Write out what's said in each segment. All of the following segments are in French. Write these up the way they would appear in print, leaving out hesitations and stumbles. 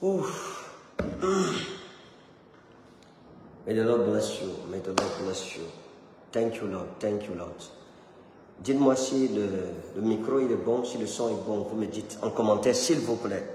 Oof. May the Lord bless you. May the Lord bless you. Thank you, Lord. Thank you, Lord. Dites-moi si le micro il est bon, si le son est bon. Vous me dites en commentaire, s'il vous plaît.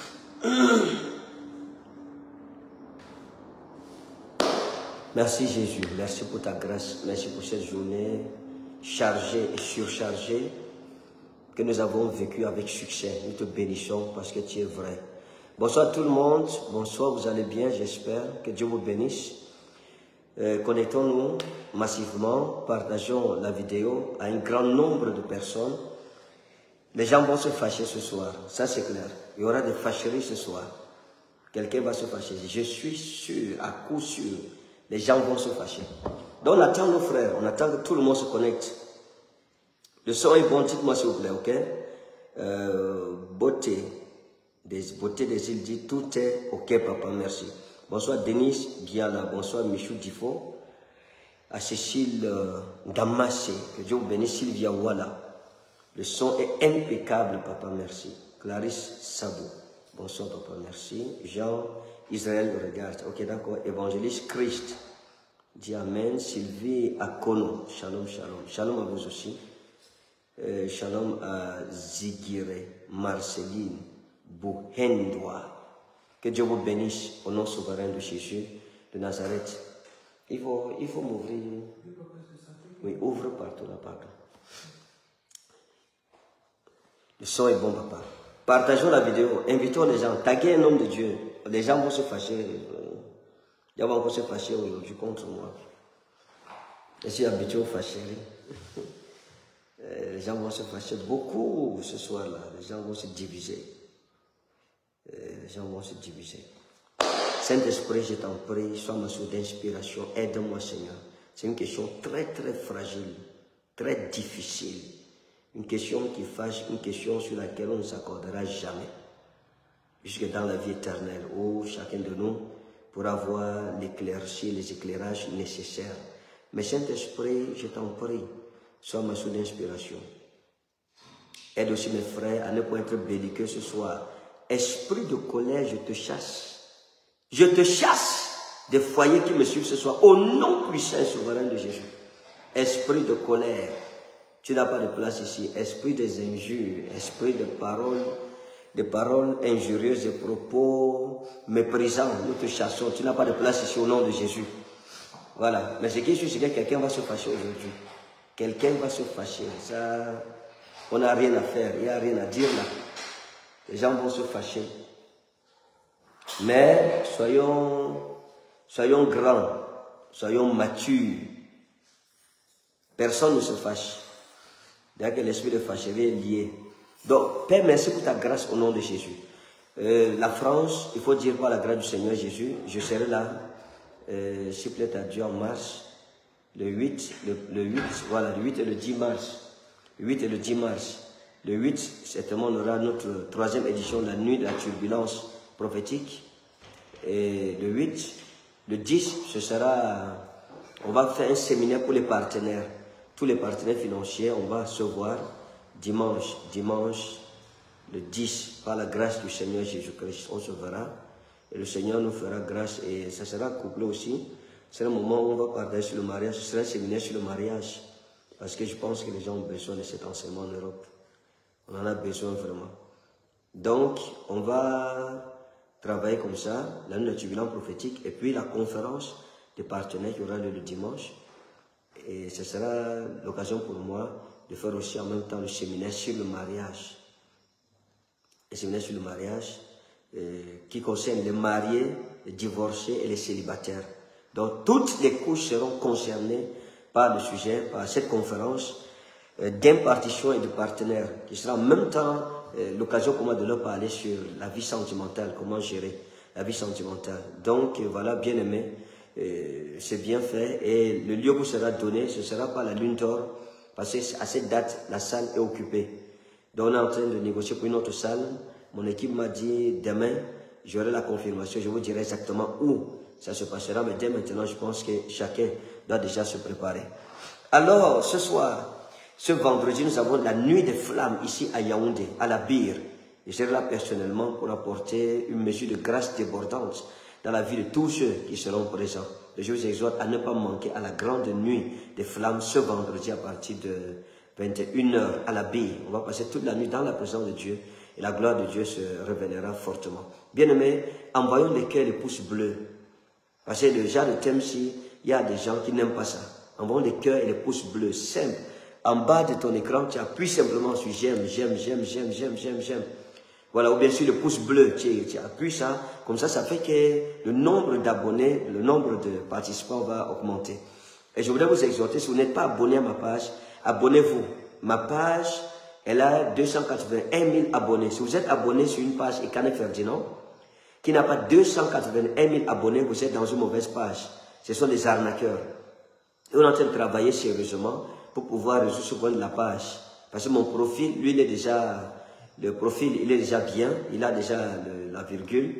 Merci Jésus. Merci pour ta grâce. Merci pour cette journée chargée et surchargée que nous avons vécue avec succès. Nous te bénissons parce que tu es vrai. Bonsoir tout le monde. Bonsoir, vous allez bien, j'espère. Que Dieu vous bénisse. Connectons-nous massivement, partageons la vidéo à un grand nombre de personnes. Les gens vont se fâcher ce soir, ça c'est clair. Il y aura des fâcheries ce soir. Quelqu'un va se fâcher. Je suis sûr, à coup sûr, les gens vont se fâcher. Donc on attend nos frères, on attend que tout le monde se connecte. Le son est bon, dites-moi s'il vous plaît, ok? Beauté des îles dit tout est ok papa, merci. Bonsoir Denis Biala, bonsoir Michou Difo, à Cécile Gamassé, que Dieu vous bénisse, Sylvia Walla. Le son est impeccable, papa, merci. Clarisse Sabou, bonsoir papa, merci. Jean Israël regarde, ok d'accord. Évangéliste Christ, dit Amen. Sylvie Akono, shalom, shalom. Shalom à vous aussi. Shalom à Zigire, Marceline Bouhendoua. Que Dieu vous bénisse au nom souverain de Jésus de Nazareth. Il faut m'ouvrir. Oui, ouvre partout là, pardon. Le son est bon, papa. Partageons la vidéo, invitons les gens, taguez un homme de Dieu. Les gens vont se fâcher. Ils vont encore se fâcher aujourd'hui contre moi. Je suis habitué aux fâcheries. Les gens vont se fâcher beaucoup ce soir-là. Les gens vont se diviser. Les gens vont se diviser. Saint-Esprit, je t'en prie, sois ma source d'inspiration, aide-moi Seigneur. C'est une question très très fragile, très difficile. Une question qui fâche, une question sur laquelle on ne s'accordera jamais. Jusque dans la vie éternelle, où chacun de nous pourra avoir l'éclairci, les éclairages nécessaires. Mais Saint-Esprit, je t'en prie, sois ma source d'inspiration. Aide aussi mes frères à ne pas être belliqueux ce soir. Esprit de colère, je te chasse. Je te chasse des foyers qui me suivent ce soir, au nom puissant et souverain de Jésus. Esprit de colère, tu n'as pas de place ici. Esprit des injures, esprit de paroles injurieuses, de propos méprisants, nous te chassons. Tu n'as pas de place ici au nom de Jésus. Voilà. Mais ce qui est sûr, c'est que quelqu'un va se fâcher aujourd'hui. Quelqu'un va se fâcher. Ça, on n'a rien à faire, il n'y a rien à dire là. Les gens vont se fâcher. Mais soyons grands, soyons matures. Personne ne se fâche. D'ailleurs que l'esprit de fâcherie est lié. Donc, Père, merci pour ta grâce au nom de Jésus. La France, il faut dire par la grâce du Seigneur Jésus, je serai là, s'il plaît à Dieu en mars, le 8 et le 10 mars. Le 8 et le 10 mars. Le 8, certainement, on aura notre troisième édition de la nuit de la turbulence prophétique. Et le 8, le 10, ce sera, on va faire un séminaire pour les partenaires. Tous les partenaires financiers, on va se voir dimanche, le 10, par la grâce du Seigneur Jésus-Christ, on se verra. Et le Seigneur nous fera grâce et ça sera couplé aussi. C'est le moment où on va parler sur le mariage, ce sera un séminaire sur le mariage. Parce que je pense que les gens ont besoin de cet enseignement en Europe. On en a besoin vraiment. Donc, on va travailler comme ça, la nuit de la turbulence prophétique, et puis la conférence des partenaires qui aura lieu le dimanche. Et ce sera l'occasion pour moi de faire aussi en même temps le séminaire sur le mariage. Le séminaire sur le mariage qui concerne les mariés, les divorcés et les célibataires. Donc, toutes les couches seront concernées par le sujet, par cette conférence d'impartition et de partenaires, qui sera en même temps l'occasion pour moi de leur parler sur la vie sentimentale, comment gérer la vie sentimentale. Donc voilà, bien aimé, c'est bien fait et le lieu vous sera donné, ce sera pas la lune d'or, parce qu'à cette date, la salle est occupée. Donc on est en train de négocier pour une autre salle. Mon équipe m'a dit demain, j'aurai la confirmation, je vous dirai exactement où ça se passera, mais dès maintenant, je pense que chacun doit déjà se préparer. Alors, ce soir, ce vendredi, nous avons la nuit des flammes ici à Yaoundé, à la Bire. Je serai là personnellement pour apporter une mesure de grâce débordante dans la vie de tous ceux qui seront présents. Et je vous exhorte à ne pas manquer à la grande nuit des flammes ce vendredi à partir de 21 h à l'abbaye. On va passer toute la nuit dans la présence de Dieu et la gloire de Dieu se révélera fortement. Bien-aimés, envoyons les cœurs, les pouces bleus. Parce que le genre de thème-ci, il y a des gens qui n'aiment pas ça. Envoyons les cœurs et les pouces bleus, simple. En bas de ton écran, tu appuies simplement sur j'aime, j'aime, j'aime, j'aime, j'aime, j'aime, j'aime. Voilà, ou bien sûr le pouce bleu, tu appuies ça, comme ça fait que le nombre d'abonnés, le nombre de participants va augmenter. Et je voudrais vous exhorter, si vous n'êtes pas abonné à ma page, abonnez-vous. Ma page, elle a 281 000 abonnés. Si vous êtes abonné sur une page Ekane Ferdinand, qui n'a pas 281 000 abonnés, vous êtes dans une mauvaise page. Ce sont des arnaqueurs. Et on est en train de travailler sérieusement pour pouvoir résoudre ce point de la page. Parce que mon profil, lui, il est déjà... Le profil, il est déjà bien, il a déjà la virgule,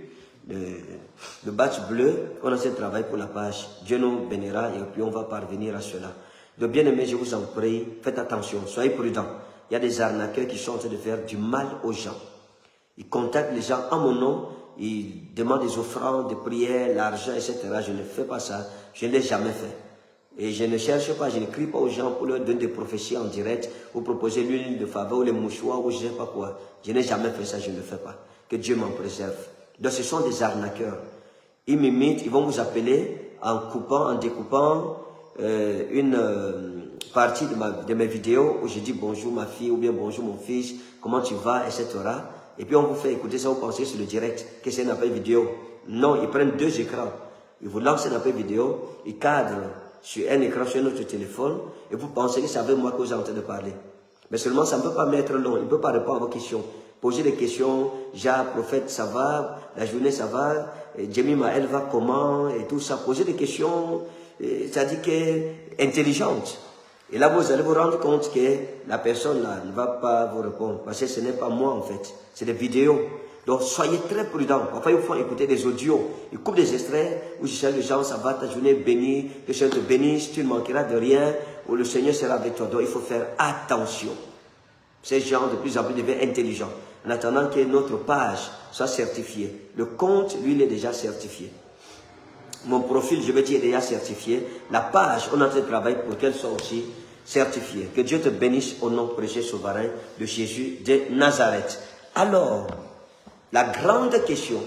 le badge bleu. On a fait travail pour la page. Dieu nous bénira et puis on va parvenir à cela. Donc bien aimé, je vous en prie, faites attention, soyez prudents. Il y a des arnaqueurs qui sont en train de faire du mal aux gens. Ils contactent les gens en mon nom, ils demandent des offrandes, des prières, l'argent, etc. Je ne fais pas ça, je ne l'ai jamais fait. Et je ne cherche pas, je ne crie pas aux gens pour leur donner des prophéties en direct, ou proposer l'huile de faveur, ou les mouchoirs, ou je ne sais pas quoi. Je n'ai jamais fait ça, je ne le fais pas. Que Dieu m'en préserve. Donc ce sont des arnaqueurs. Ils m'imitent, ils vont vous appeler en coupant, en découpant une partie de mes vidéos où je dis bonjour ma fille, ou bien bonjour mon fils, comment tu vas, etc. Et puis on vous fait écouter ça, vous pensez sur le direct, que c'est un appel vidéo. Non, ils prennent 2 écrans. Ils vous lancent un appel vidéo, ils cadrent sur un écran sur notre téléphone, et vous pensez que c'est avec moi que vous êtes en train de parler. Mais seulement ça ne peut pas mettre long, il ne peut pas répondre à vos questions. Poser des questions, genre, prophète, ça va, la journée, ça va, Jemima, elle va comment, et tout ça. Poser des questions, c'est-à-dire que intelligentes. Et là, vous allez vous rendre compte que la personne là ne va pas vous répondre, parce que ce n'est pas moi en fait, c'est des vidéos. Donc, soyez très prudents. Parfois, il faut écouter des audios. Ils coupent des extraits où je sais les gens, ça va, ta journée bénie, que le Seigneur te bénisse, tu ne manqueras de rien, ou le Seigneur sera avec toi. Donc, il faut faire attention. Ces gens, de plus en plus, deviennent intelligents. En attendant que notre page soit certifiée. Le compte, lui, il est déjà certifié. Mon profil, je vais dire, est déjà certifié. La page, on est en train de travailler pour qu'elle soit aussi certifiée. Que Dieu te bénisse au nom précieux souverain de Jésus de Nazareth. Alors, la grande question,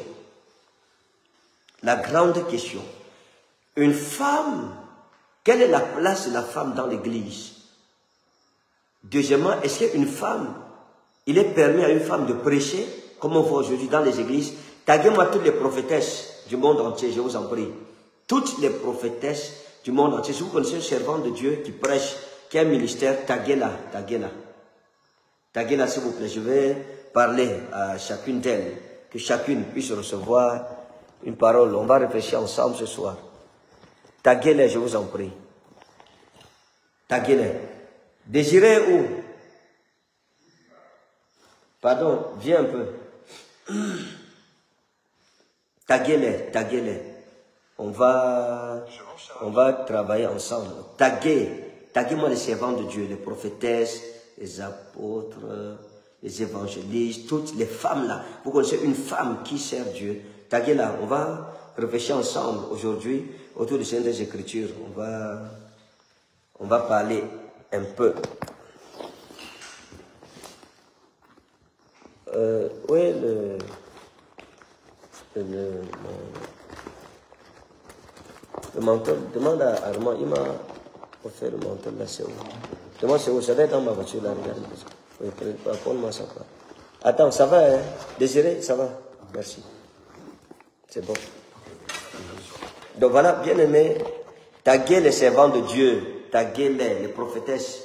une femme, quelle est la place de la femme dans l'église? Deuxièmement, est-ce qu'une femme, il est permis à une femme de prêcher, comme on voit aujourd'hui dans les églises? Taguez-moi toutes les prophétesses du monde entier, je vous en prie. Toutes les prophétesses du monde entier. Si vous connaissez un servant de Dieu qui prêche, qui a un ministère, taguez-la, taguez-la. Taguez-la s'il vous plaît, je vais parler à chacune d'elles, que chacune puisse recevoir une parole. On va réfléchir ensemble ce soir. Taguez-les, je vous en prie. Taguez-les. Désirez où? Pardon, viens un peu. Taguez-les, taguez-les. On va travailler ensemble. Taguez-moi les servants de Dieu, les prophétesses, les apôtres, les évangélistes, toutes les femmes là. Vous connaissez une femme qui sert Dieu. Taguez-la. On va réfléchir ensemble aujourd'hui autour des Saintes Écritures. On va parler un peu. Oui, le manteau. Demande à Armand, il m'a offert le manteau là, c'est où? Demande c'est où? Ça va être dans ma voiture là, regarde. Oui, prends-moi ça. Attends, ça va, hein? Désiré, ça va? Merci. C'est bon. Donc voilà, bien aimé, taguez les servants de Dieu, taguez les prophétesses.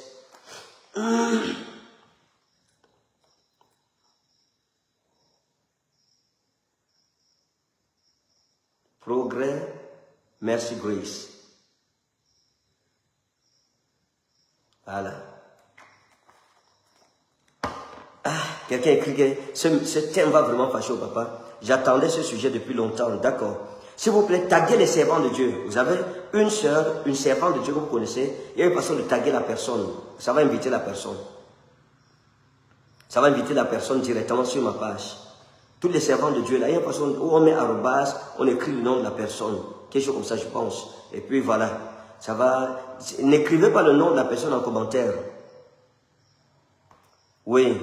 Progrès, merci Grace. Voilà. Ah, quelqu'un écrit que ce thème va vraiment fâcher au papa. J'attendais ce sujet depuis longtemps, d'accord. S'il vous plaît, taguez les servants de Dieu. Vous avez une sœur, une servante de Dieu que vous connaissez. Il y a une façon de taguer la personne. Ça va inviter la personne. Ça va inviter la personne directement sur ma page. Tous les servants de Dieu, là, il y a une façon où on met arrobase, on écrit le nom de la personne. Quelque chose comme ça, je pense. Et puis voilà. Ça va. N'écrivez pas le nom de la personne en commentaire. Oui.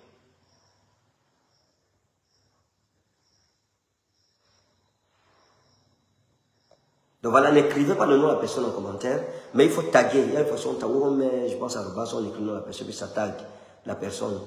Donc voilà, n'écrivez pas le nom de la personne en commentaire, mais il faut taguer. Il y a une façon où on met, je pense, arrobase, on écrit le nom de la personne, puis ça tag la personne.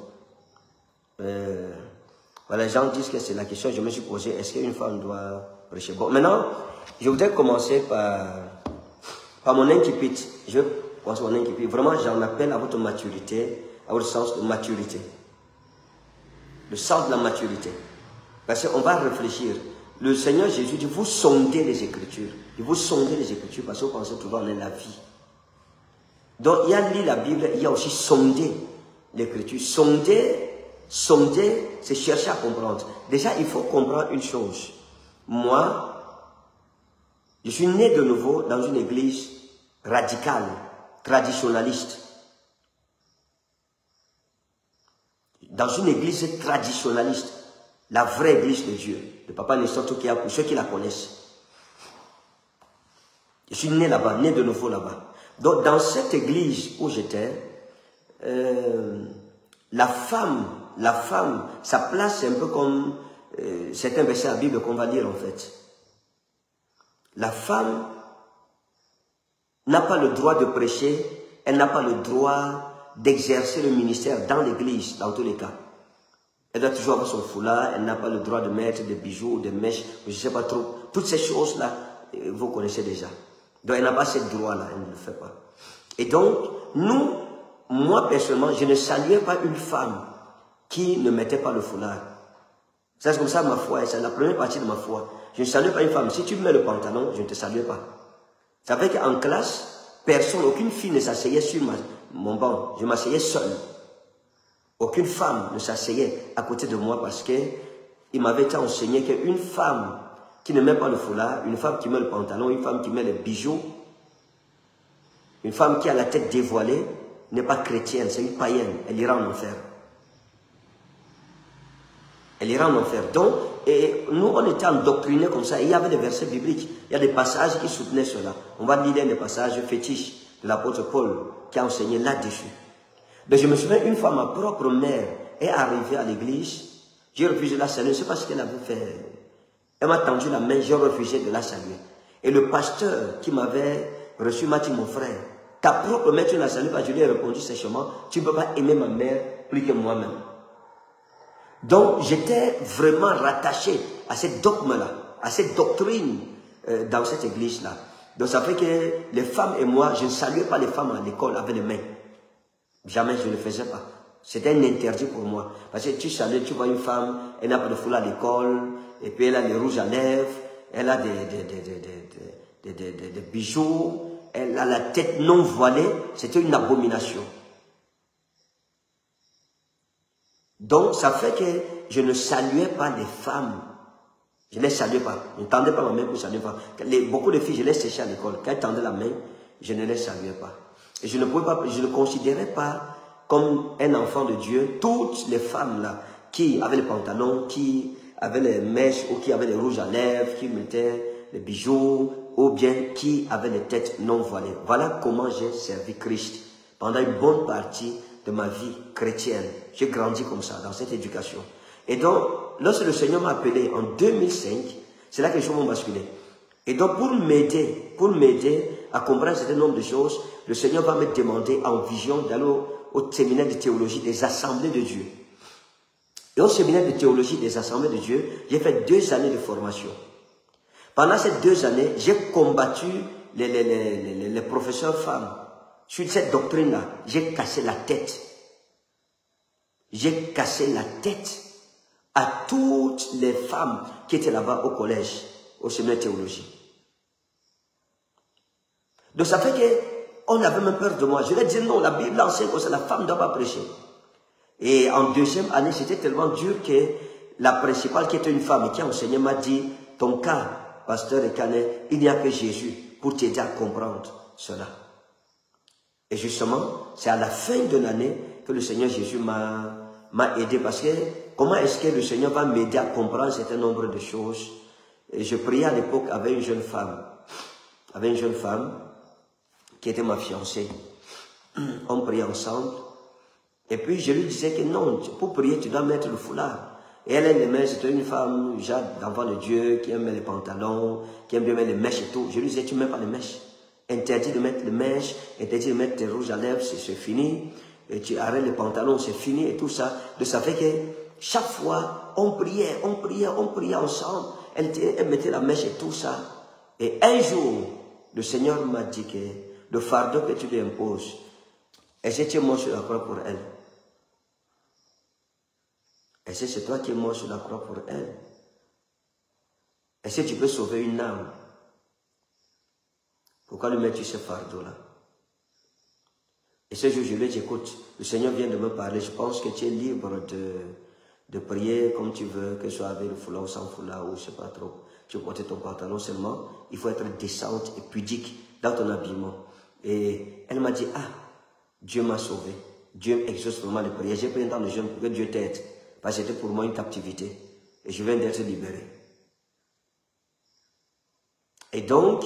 Voilà, les gens disent que c'est la question que je me suis posée, est-ce qu'une femme doit prêcher? Bon, maintenant, je voudrais commencer par mon incipit. Je vais commencer mon incipit. Vraiment, j'en appelle à votre maturité, à votre sens de maturité. Le sens de la maturité. Parce qu'on va réfléchir. Le Seigneur Jésus dit, vous sondez les Écritures. Il vous sondez les Écritures parce que vous pensez toujours en la vie. Donc, il y a lu la Bible, il y a aussi sondé l'Écriture. Sonder, c'est chercher à comprendre. Déjà, il faut comprendre une chose. Moi, je suis né de nouveau dans une église radicale, traditionnaliste. Dans une église traditionnaliste. La vraie église de Dieu. Le papa Nestor qui a pour ceux qui la connaissent. Je suis né là-bas, né de nouveau là-bas. Donc, dans cette église où j'étais, la femme, sa place, c'est un peu comme certains versets à la Bible qu'on va lire en fait. La femme n'a pas le droit de prêcher, elle n'a pas le droit d'exercer le ministère dans l'église, dans tous les cas. Elle doit toujours avoir son foulard, elle n'a pas le droit de mettre des bijoux, des mèches, je ne sais pas trop. Toutes ces choses-là, vous connaissez déjà. Donc elle n'a pas ce droit-là, elle ne le fait pas. Et donc, moi personnellement, je ne saluais pas une femme qui ne mettait pas le foulard. C'est comme ça ma foi, c'est la première partie de ma foi. Je ne salue pas une femme. Si tu mets le pantalon, je ne te salue pas. Ça veut dire qu'en classe, personne, aucune fille ne s'asseyait sur mon banc. Je m'asseyais seul. Aucune femme ne s'asseyait à côté de moi parce qu'il m'avait été enseigné qu'une femme qui ne met pas le foulard, une femme qui met le pantalon, une femme qui met les bijoux, une femme qui a la tête dévoilée, n'est pas chrétienne, c'est une païenne. Elle ira en enfer. Elle ira en enfer. Donc, et nous, on était endoctrinés comme ça. Et il y avait des versets bibliques. Il y a des passages qui soutenaient cela. On va lire des passages fétiches de l'apôtre Paul qui a enseigné là-dessus. Donc, je me souviens, une fois, ma propre mère est arrivée à l'église. J'ai refusé de la saluer. Je ne sais pas ce qu'elle avait fait. Elle m'a tendu la main. J'ai refusé de la saluer. Et le pasteur qui m'avait reçu m'a dit, mon frère, ta propre mère, tu ne la salues pas. Je lui ai répondu sèchement, tu ne peux pas aimer ma mère plus que moi-même. Donc, j'étais vraiment rattaché à cette dogme-là, à cette doctrine dans cette église-là. Donc, ça fait que les femmes et moi, je ne saluais pas les femmes à l'école avec les mains. Jamais je ne le faisais pas. C'était un interdit pour moi. Parce que tu salues, tu vois une femme, elle n'a pas de foulard à l'école, et puis elle a des rouges à lèvres, elle a des bijoux, elle a la tête non voilée. C'était une abomination. Donc, ça fait que je ne saluais pas les femmes. Je ne les saluais pas. Je ne tendais pas ma main pour saluer les femmes. Beaucoup de filles, je les séchais à l'école. Quand elles tendaient la main, je ne les saluais pas. Et je ne considérais pas comme un enfant de Dieu toutes les femmes là, qui avaient les pantalons, qui avaient les mèches, ou qui avaient les rouges à lèvres, qui mettaient les bijoux, ou bien qui avaient les têtes non voilées. Voilà comment j'ai servi Christ pendant une bonne partie de ma vie chrétienne. J'ai grandi comme ça, dans cette éducation. Et donc, lorsque le Seigneur m'a appelé en 2005, c'est là que les choses m'ont basculé. Et donc, pour m'aider à comprendre un certain nombre de choses, le Seigneur va me demander en vision d'aller au séminaire de théologie des assemblées de Dieu. Et au séminaire de théologie des assemblées de Dieu, j'ai fait 2 années de formation. Pendant ces 2 années, j'ai combattu les professeurs femmes. Sur cette doctrine-là, j'ai cassé la tête. J'ai cassé la tête à toutes les femmes qui étaient là-bas au collège, au séminaire de théologie. Donc ça fait qu'on avait même peur de moi. Je leur disais non, la Bible enseigne que la femme ne doit pas prêcher. Et en 2e année, c'était tellement dur que la principale qui était une femme et qui a enseigné m'a dit, ton cas, pasteur Ekane, il n'y a que Jésus pour t'aider à comprendre cela. Et justement, c'est à la fin de l'année que le Seigneur Jésus m'a m'a aidé parce que comment est-ce que le Seigneur va m'aider à comprendre un certain nombre de choses? Et je priais à l'époque avec une jeune femme. Avec une jeune femme qui était ma fiancée. On priait ensemble. Et puis je lui disais que non, pour prier, tu dois mettre le foulard. Et elle aimait, c'était une femme, genre d'enfant de Dieu, qui aimait les pantalons, qui aime bien mettre les mèches et tout. Je lui disais, tu ne mets pas les mèches. Interdit de mettre les mèches, interdit de mettre tes rouges à lèvres, c'est fini. Et tu arrêtes les pantalons, c'est fini et tout ça. Donc ça fait que chaque fois, on priait ensemble. Elle mettait la mèche et tout ça. Et un jour, le Seigneur m'a dit que le fardeau que tu lui imposes, est-ce que tu es mort sur la croix pour elle? Est-ce que c'est toi qui es mort sur la croix pour elle? Est-ce que tu peux sauver une âme? Pourquoi lui mettre ce fardeau-là? Et ce jour, je lui ai dit, écoute, le Seigneur vient de me parler, je pense que tu es libre de prier comme tu veux, que ce soit avec le foulard ou sans foulard, ou je ne sais pas trop. Tu peux porter ton pantalon seulement, il faut être décente et pudique dans ton habillement. Et elle m'a dit, ah, Dieu m'a sauvé. Dieu exauce vraiment les prières. J'ai pris un temps de jeûne pour que Dieu t'aide. Parce que c'était pour moi une captivité. Et je viens d'être libéré. Et donc,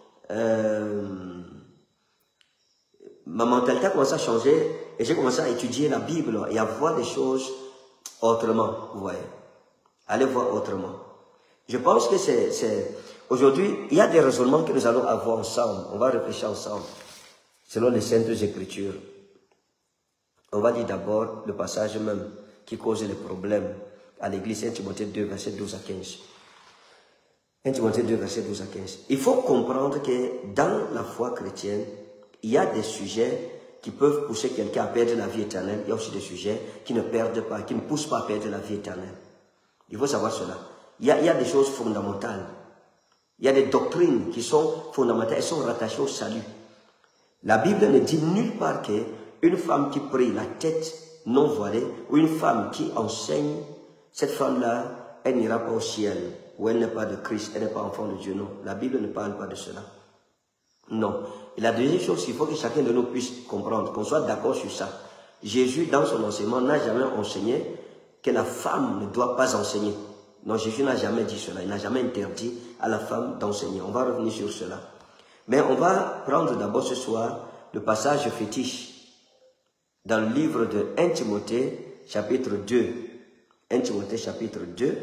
ma mentalité a commencé à changer. Et j'ai commencé à étudier la Bible et à voir des choses autrement. Vous voyez. Allez voir autrement. Je pense que c'est... Aujourd'hui, il y a des raisonnements que nous allons avoir ensemble. On va réfléchir ensemble. Selon les Saintes Écritures. On va dire d'abord le passage même qui cause les problèmes à l'église, 1 Timothée 2, verset 12 à 15. 1 Timothée 2, verset 12 à 15. Il faut comprendre que dans la foi chrétienne, il y a des sujets qui peuvent pousser quelqu'un à perdre la vie éternelle. Il y a aussi des sujets qui ne perdent pas, qui ne poussent pas à perdre la vie éternelle. Il faut savoir cela. Il y a des choses fondamentales. Il y a des doctrines qui sont fondamentales. Elles sont rattachées au salut. La Bible ne dit nulle part qu'une femme qui prie la tête non voilée, ou une femme qui enseigne, cette femme-là, elle n'ira pas au ciel, ou elle n'est pas de Christ, elle n'est pas enfant de Dieu. Non, la Bible ne parle pas de cela. Non. Et la deuxième chose, il faut que chacun de nous puisse comprendre, qu'on soit d'accord sur ça. Jésus, dans son enseignement, n'a jamais enseigné que la femme ne doit pas enseigner. Non, Jésus n'a jamais dit cela. Il n'a jamais interdit à la femme d'enseigner. On va revenir sur cela. Mais on va prendre d'abord ce soir le passage fétiche dans le livre de 1 Timothée, chapitre 2. 1 Timothée, chapitre 2,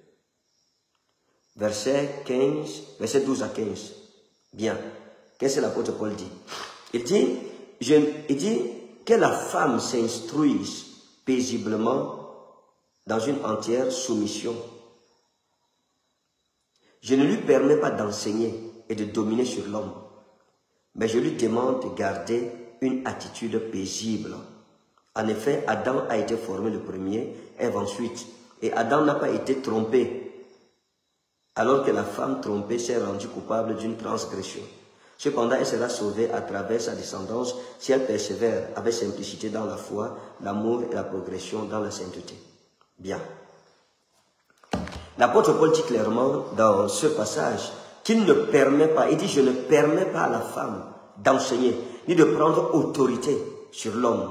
verset 12 à 15. Bien. Qu'est-ce que l'apôtre Paul dit? Il dit que la femme s'instruise paisiblement dans une entière soumission. Je ne lui permets pas d'enseigner et de dominer sur l'homme, mais je lui demande de garder une attitude paisible. En effet, Adam a été formé le premier, Ève ensuite, et Adam n'a pas été trompé, alors que la femme trompée s'est rendue coupable d'une transgression. Cependant, elle sera sauvée à travers sa descendance si elle persévère avec simplicité dans la foi, l'amour et la progression dans la sainteté. Bien. L'apôtre Paul dit clairement dans ce passage qu'il ne permet pas, il dit je ne permets pas à la femme d'enseigner, ni de prendre autorité sur l'homme.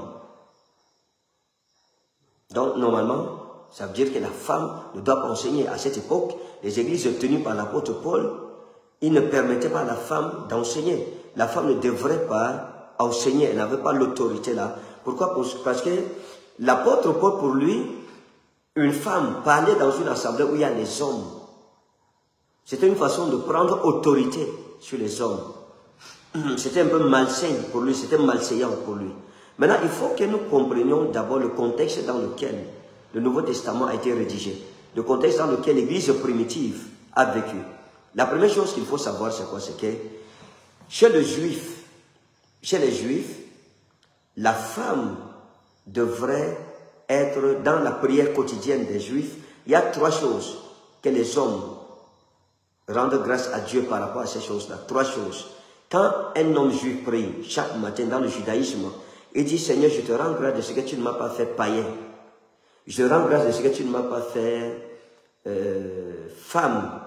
Donc normalement, ça veut dire que la femme ne doit pas enseigner. À cette époque, les églises tenues par l'apôtre Paul, il ne permettait pas à la femme d'enseigner. La femme ne devrait pas enseigner, elle n'avait pas l'autorité là. Pourquoi? Parce que l'apôtre Paul, pour lui, une femme parlait dans une assemblée où il y a les hommes. C'était une façon de prendre autorité sur les hommes. C'était un peu malsain pour lui, c'était malséant pour lui. Maintenant, il faut que nous comprenions d'abord le contexte dans lequel le Nouveau Testament a été rédigé. Le contexte dans lequel l'Église primitive a vécu. La première chose qu'il faut savoir, c'est quoi? C'est que chez les Juifs, la femme devrait être dans la prière quotidienne des Juifs. Il y a trois choses que les hommes rendent grâce à Dieu par rapport à ces choses-là. Trois choses. Quand un homme juif prie chaque matin dans le judaïsme, il dit, Seigneur, je te rends grâce de ce que tu ne m'as pas fait païen. Je te rends grâce de ce que tu ne m'as pas fait femme.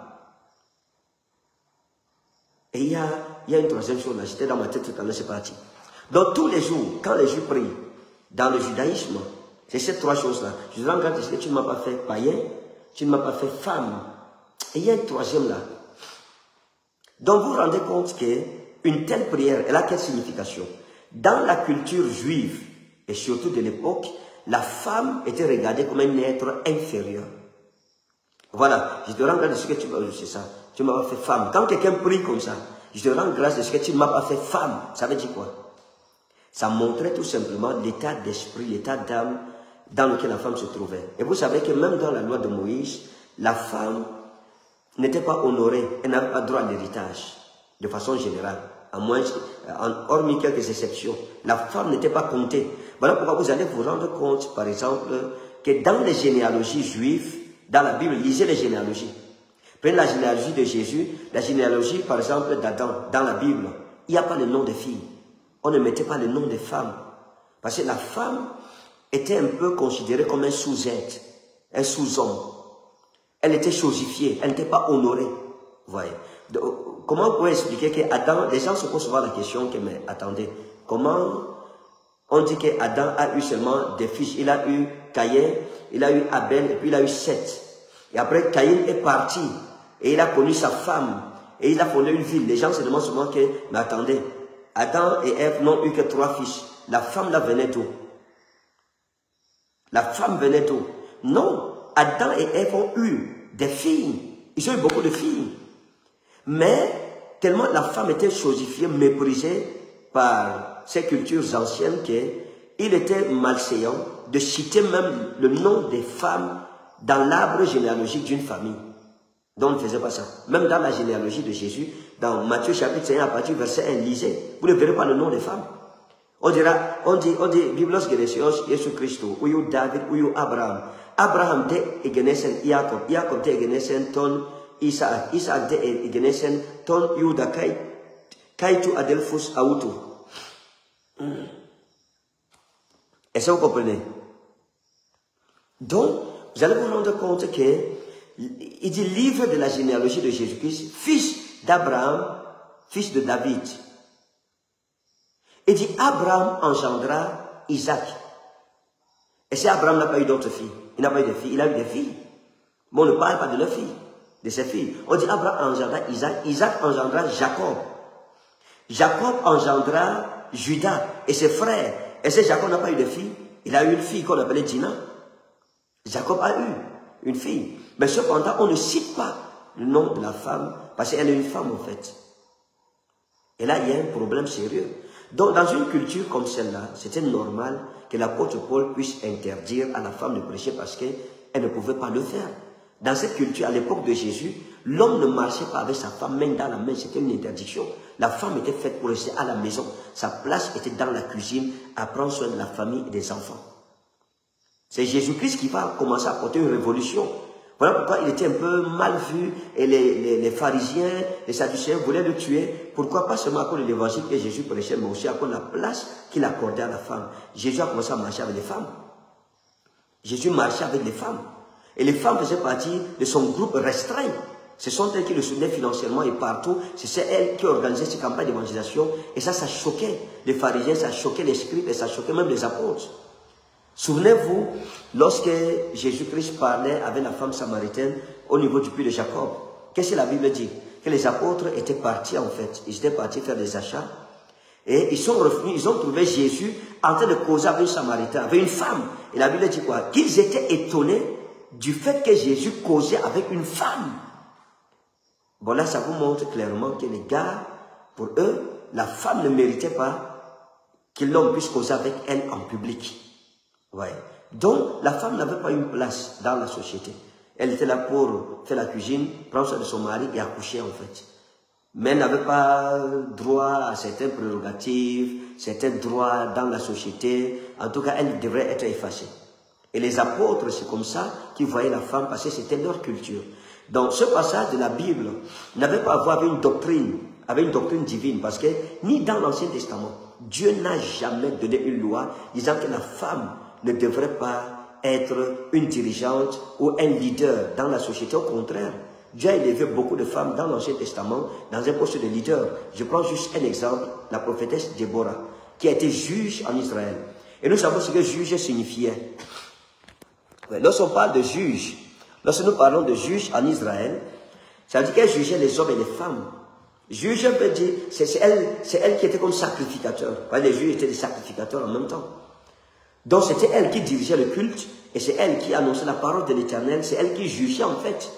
Et il y a une troisième chose là, j'étais dans ma tête tout à l'heure, c'est parti. Donc tous les jours, quand les Juifs prient, dans le judaïsme, C'est ces trois choses-là. Je te rends grâce parce que tu ne m'as pas fait païen, tu ne m'as pas fait femme. Et il y a une troisième là. Donc vous vous rendez compte qu'une telle prière, elle a quelle signification? Dans la culture juive, et surtout de l'époque, la femme était regardée comme un être inférieur. Voilà, je te rends grâce de ce que tu m'as fait, c'est ça. Tu m'as fait femme. Quand quelqu'un prie comme ça, je te rends grâce de ce que tu ne m'as pas fait femme. Ça veut dire quoi? Ça montrait tout simplement l'état d'esprit, l'état d'âme dans lequel la femme se trouvait. Et vous savez que même dans la loi de Moïse, la femme n'était pas honorée, elle n'avait pas droit à l'héritage, de façon générale, à moins, hormis quelques exceptions. La femme n'était pas comptée. Voilà pourquoi vous allez vous rendre compte, par exemple, que dans les généalogies juives, dans la Bible, lisez les généalogies. Prenez la généalogie de Jésus, la généalogie, par exemple, d'Adam, dans la Bible, il n'y a pas le nom des filles. On ne mettait pas le nom des femmes. Parce que la femme était un peu considérée comme un sous-être, un sous-homme. Elle était chosifiée, elle n'était pas honorée. Vous voyez. Donc, comment vous pouvez expliquer qu'Adam, les gens se posent souvent la question que, mais attendez, comment on dit qu'Adam a eu seulement des fils? Il a eu Caïn, il a eu Abel, et puis il a eu Seth. Et après, Caïn est parti, et il a connu sa femme, et il a fondé une ville. Les gens se demandent souvent que, mais attendez, Adam et Ève n'ont eu que 3 fils. La femme là venait d'où? La femme venait d'où? Non, Adam et Ève ont eu des filles. Ils ont eu beaucoup de filles. Mais, tellement la femme était chosifiée, méprisée par ces cultures anciennes qu'il était malséant de citer même le nom des femmes dans l'arbre généalogique d'une famille. Donc, on ne faisait pas ça. Même dans la généalogie de Jésus, dans Matthieu chapitre 1, à partir du verset 1, lisez, vous ne verrez pas le nom des femmes. On dit, Biblos Genesios, Jésus Christ, ou David, ou Abraham. Abraham te egenesen Jacob, Jacob te egenesen ton Isaac, Isaac te egenesen ton Juda, Kaitu Adelphus Autu. Est-ce que vous comprenez? Donc, vous allez vous rendre compte que il dit livre de la généalogie de Jésus-Christ, fils d'Abraham, fils de David. Il dit Abraham engendra Isaac. Et si Abraham n'a pas eu d'autres filles, il n'a pas eu de filles, il a eu des filles. Mais on ne parle pas de leurs filles, de ses filles. On dit Abraham engendra Isaac, Isaac engendra Jacob. Jacob engendra Judas et ses frères. Et si Jacob n'a pas eu de filles, il a eu une fille qu'on appelait Dina. Jacob a eu une fille. Mais cependant, on ne cite pas le nom de la femme, parce qu'elle est une femme en fait. Et là, il y a un problème sérieux. Donc, dans une culture comme celle-là, c'était normal que l'apôtre Paul puisse interdire à la femme de prêcher parce qu'elle ne pouvait pas le faire. Dans cette culture, à l'époque de Jésus, l'homme ne marchait pas avec sa femme main dans la main, c'était une interdiction. La femme était faite pour rester à la maison. Sa place était dans la cuisine, à prendre soin de la famille et des enfants. C'est Jésus-Christ qui va commencer à porter une révolution. Voilà pourquoi il était un peu mal vu et les pharisiens, les sadducéens voulaient le tuer. Pourquoi? Pas seulement à cause de l'évangile que Jésus prêchait, mais aussi à cause de la place qu'il accordait à la femme. Jésus a commencé à marcher avec les femmes. Jésus marchait avec les femmes. Et les femmes faisaient partie de son groupe restreint. Ce sont elles qui le soutenaient financièrement et partout. C'est elles qui organisaient ces campagnes d'évangélisation. Et ça choquait les pharisiens, ça choquait les scribes et ça choquait même les apôtres. Souvenez-vous, lorsque Jésus-Christ parlait avec la femme samaritaine au niveau du puits de Jacob, qu'est-ce que la Bible dit? Que les apôtres étaient partis en fait, ils étaient partis faire des achats et ils sont revenus, ils ont trouvé Jésus en train de causer avec un samaritain, avec une femme. Et la Bible dit quoi? Qu'ils étaient étonnés du fait que Jésus causait avec une femme. Bon là, ça vous montre clairement que les gars, pour eux, la femme ne méritait pas que l'homme puisse causer avec elle en public. Ouais. Donc, la femme n'avait pas une place dans la société. Elle était là pour faire la cuisine, prendre soin de son mari et accoucher en fait. Mais elle n'avait pas droit à certaines prérogatives, certains droits dans la société. En tout cas, elle devrait être effacée. Et les apôtres, c'est comme ça qu'ils voyaient la femme parce que c'était leur culture. Donc, ce passage de la Bible n'avait pas à voir avec une doctrine divine parce que ni dans l'Ancien Testament, Dieu n'a jamais donné une loi disant que la femme ne devrait pas être une dirigeante ou un leader dans la société. Au contraire, Dieu a élevé beaucoup de femmes dans l'Ancien Testament dans un poste de leader. Je prends juste un exemple, la prophétesse Déborah, qui a été juge en Israël. Et nous savons ce que juge signifiait. Lorsqu'on parle de juge, lorsque nous parlons de juge en Israël, ça veut dire qu'elle jugeait les hommes et les femmes. Juge veut dire, c'est elle qui était comme sacrificateur. Les juges étaient des sacrificateurs en même temps. Donc c'était elle qui dirigeait le culte, et c'est elle qui annonçait la parole de l'Éternel, c'est elle qui jugeait en fait.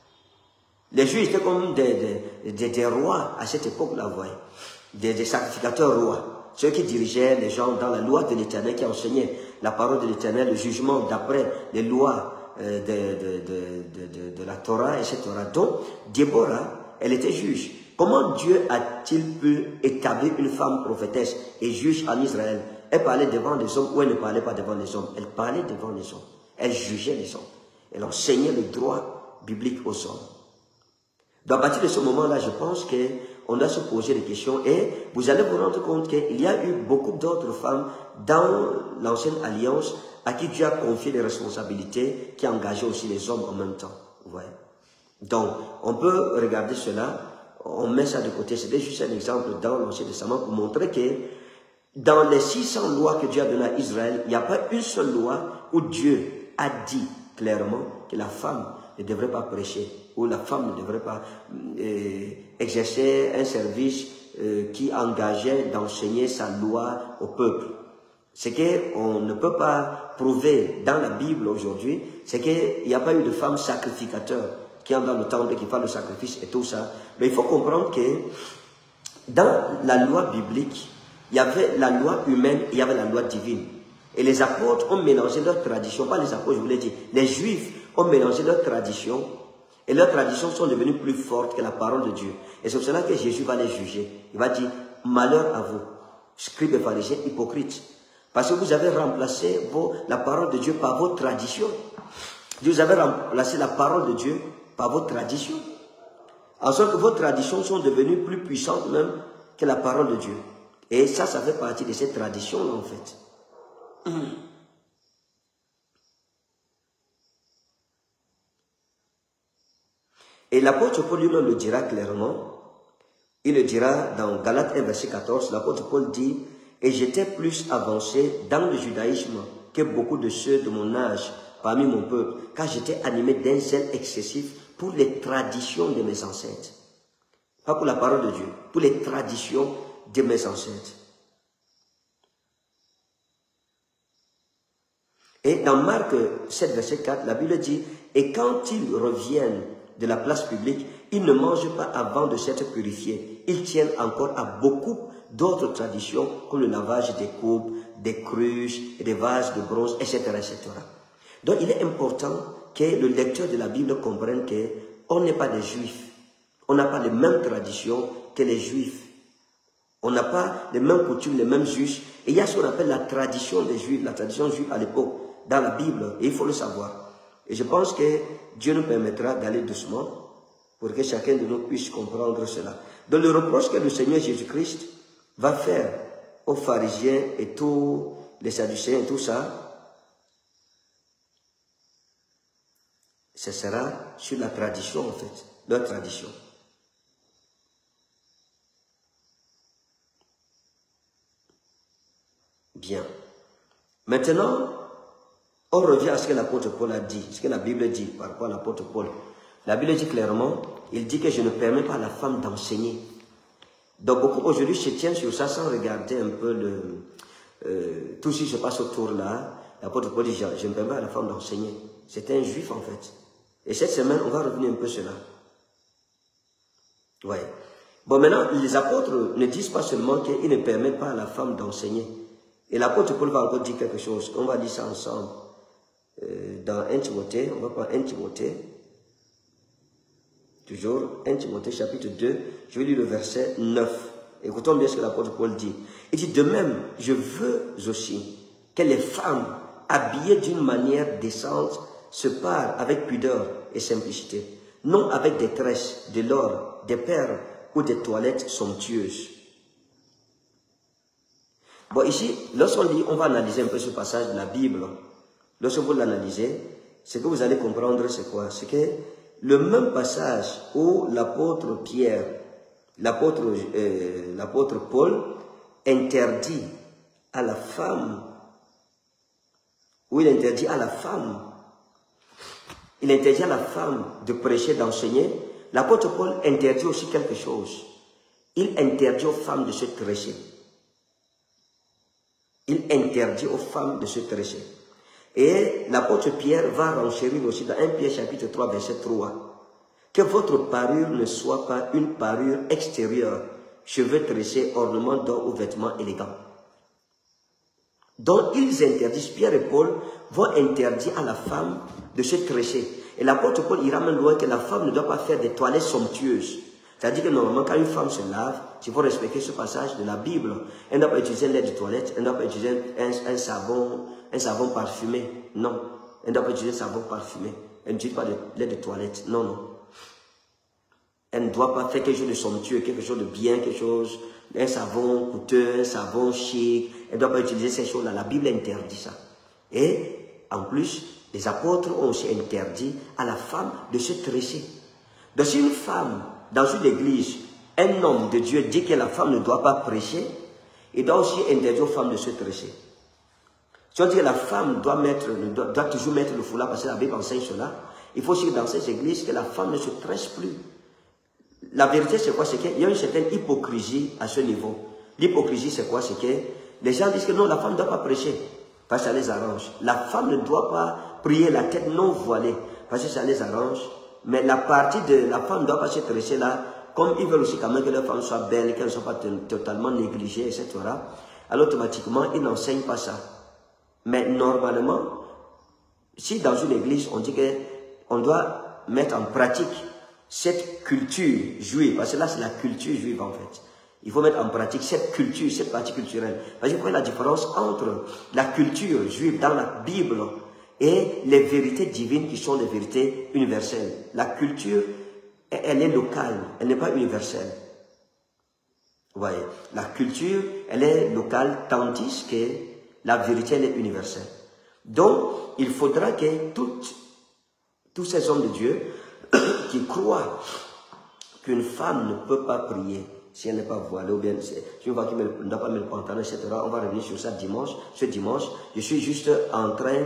Les juges étaient comme des rois à cette époque-là, vous voyez. Des sacrificateurs rois. Ceux qui dirigeaient les gens dans la loi de l'Éternel, qui enseignaient la parole de l'Éternel, le jugement d'après les lois de la Torah, etc. Donc, Déborah, elle était juge. Comment Dieu a-t-il pu établir une femme prophétesse et juge en Israël? Elle parlait devant les hommes ou elle ne parlait pas devant les hommes? Elle parlait devant les hommes. Elle jugeait les hommes. Elle enseignait le droit biblique aux hommes. Donc, à partir de ce moment-là, je pense qu'on doit se poser des questions et vous allez vous rendre compte qu'il y a eu beaucoup d'autres femmes dans l'ancienne alliance à qui Dieu a confié des responsabilités qui engageaient aussi les hommes en même temps. Vous voyez? Donc, on peut regarder cela, on met ça de côté. C'était juste un exemple dans l'Ancien Testament pour montrer que dans les 600 lois que Dieu a données à Israël, il n'y a pas une seule loi où Dieu a dit clairement que la femme ne devrait pas prêcher, ou la femme ne devrait pas exercer un service qui engageait d'enseigner sa loi au peuple. Ce qu'on ne peut pas prouver dans la Bible aujourd'hui, c'est qu'il n'y a pas eu de femme sacrificateur qui entre dans le temple et qui fait le sacrifice et tout ça. Mais il faut comprendre que dans la loi biblique, il y avait la loi humaine et il y avait la loi divine. Et les apôtres ont mélangé leurs traditions, pas les apôtres, je vous l'ai dit, les juifs ont mélangé leurs traditions, et leurs traditions sont devenues plus fortes que la parole de Dieu. Et c'est pour cela que Jésus va les juger. Il va dire, malheur à vous, scribes et pharisiens hypocrites, parce que vous avez remplacé la parole de Dieu par vos traditions. Vous avez remplacé la parole de Dieu par vos traditions. En sorte que vos traditions sont devenues plus puissantes même que la parole de Dieu. Et ça fait partie de ces traditions-là en fait. Et l'apôtre Paul lui-même le dira clairement. Il le dira dans Galates 1, verset 14. L'apôtre Paul dit, « Et j'étais plus avancé dans le judaïsme que beaucoup de ceux de mon âge parmi mon peuple, car j'étais animé d'un zèle excessif pour les traditions de mes ancêtres. » Pas pour la parole de Dieu, pour les traditions de mes ancêtres. Et dans Marc 7, verset 4, la Bible dit, « Et quand ils reviennent de la place publique, ils ne mangent pas avant de s'être purifiés. Ils tiennent encore à beaucoup d'autres traditions, comme le lavage des coupes, des cruches, et des vases de bronze, etc., etc. » Donc il est important que le lecteur de la Bible comprenne qu'on n'est pas des juifs. On n'a pas les mêmes traditions que les juifs. On n'a pas les mêmes coutumes, les mêmes us. Et il y a ce qu'on appelle la tradition des juifs, la tradition juive à l'époque, dans la Bible. Et il faut le savoir. Et je pense que Dieu nous permettra d'aller doucement pour que chacun de nous puisse comprendre cela. Donc le reproche que le Seigneur Jésus-Christ va faire aux pharisiens et tous les sadducéens et tout ça, ce sera sur la tradition en fait, leur tradition. Bien. Maintenant, on revient à ce que l'apôtre Paul a dit, ce que la Bible dit par rapport à l'apôtre Paul. La Bible dit clairement, il dit que je ne permets pas à la femme d'enseigner. Donc beaucoup aujourd'hui se tiennent sur ça sans regarder un peu tout ce qui se passe autour là. L'apôtre Paul dit, je ne permets pas à la femme d'enseigner. C'est un juif en fait. Et cette semaine, on va revenir un peu sur cela. Ouais. Bon, maintenant, les apôtres ne disent pas seulement qu'ils ne permettent pas à la femme d'enseigner. Et l'apôtre Paul va encore dire quelque chose. On va dire ça ensemble. Dans 1 Timothée, on va prendre 1 Timothée. Toujours 1 Timothée chapitre 2, je vais lire le verset 9. Écoutons bien ce que l'apôtre Paul dit. Il dit, de même, je veux aussi que les femmes habillées d'une manière décente se parlent avec pudeur et simplicité, non avec des tresses, de l'or, des perles ou des toilettes somptueuses. Bon, ici, lorsqu'on dit, on va analyser un peu ce passage de la Bible. Lorsque vous l'analysez, ce que vous allez comprendre, c'est quoi? C'est que le même passage où l'apôtre Pierre, l'apôtre Paul interdit à la femme où il interdit à la femme, de prêcher, d'enseigner, l'apôtre Paul interdit aussi quelque chose. Il interdit aux femmes de se trécher. Il interdit aux femmes de se trécher. Et l'apôtre Pierre va renchérir aussi dans 1 Pierre chapitre 3, verset 3. Que votre parure ne soit pas une parure extérieure, cheveux tressés, ornements d'or ou vêtements élégants. Donc ils interdisent, Pierre et Paul vont interdire à la femme de se trécher. Et l'apôtre Paul ira même loin que la femme ne doit pas faire des toilettes somptueuses. C'est-à-dire que normalement, quand une femme se lave, il faut respecter ce passage de la Bible. Elle ne doit pas utiliser l'aide de toilette, elle ne doit pas utiliser un savon parfumé. Non. Elle ne doit pas utiliser un savon parfumé. Elle n'utilise pas de l'aide de toilette. Non, non. Elle ne doit pas faire quelque chose de somptueux, quelque chose de bien, quelque chose, un savon coûteux, un savon chic. Elle ne doit pas utiliser ces choses-là. La Bible interdit ça. Et en plus, les apôtres ont aussi interdit à la femme de se tresser. Donc si une femme, dans une église, un homme de Dieu dit que la femme ne doit pas prêcher, il doit aussi interdire aux femmes de se tresser. Si on dit que la femme doit toujours mettre le foulard parce que la Bible enseigne cela, il faut aussi que dans ces églises que la femme ne se tresse plus. La vérité c'est quoi? C'est qu'il y a une certaine hypocrisie à ce niveau. L'hypocrisie c'est quoi? C'est que les gens disent que non, la femme ne doit pas prêcher parce que ça les arrange. La femme ne doit pas prier la tête non voilée parce que ça les arrange. Mais la partie de la femme ne doit pas se tresser là, comme ils veulent aussi quand même que les femmes soient belles, qu'elles ne soient pas totalement négligées, etc. Alors automatiquement, ils n'enseignent pas ça. Mais normalement, si dans une église, on dit qu'on doit mettre en pratique cette culture juive, parce que là c'est la culture juive en fait. Il faut mettre en pratique cette culture, cette partie culturelle. Parce que vous voyez la différence entre la culture juive dans la Bible et les vérités divines qui sont des vérités universelles. La culture, elle est locale, elle n'est pas universelle. Vous voyez, la culture, elle est locale, tandis que la vérité, elle est universelle. Donc, il faudra que tous ces hommes de Dieu qui croient qu'une femme ne peut pas prier si elle n'est pas voilée, ou bien si une femme qui ne doit pas mettre le pantalon, etc. On va revenir sur ça dimanche. Ce dimanche, je suis juste en train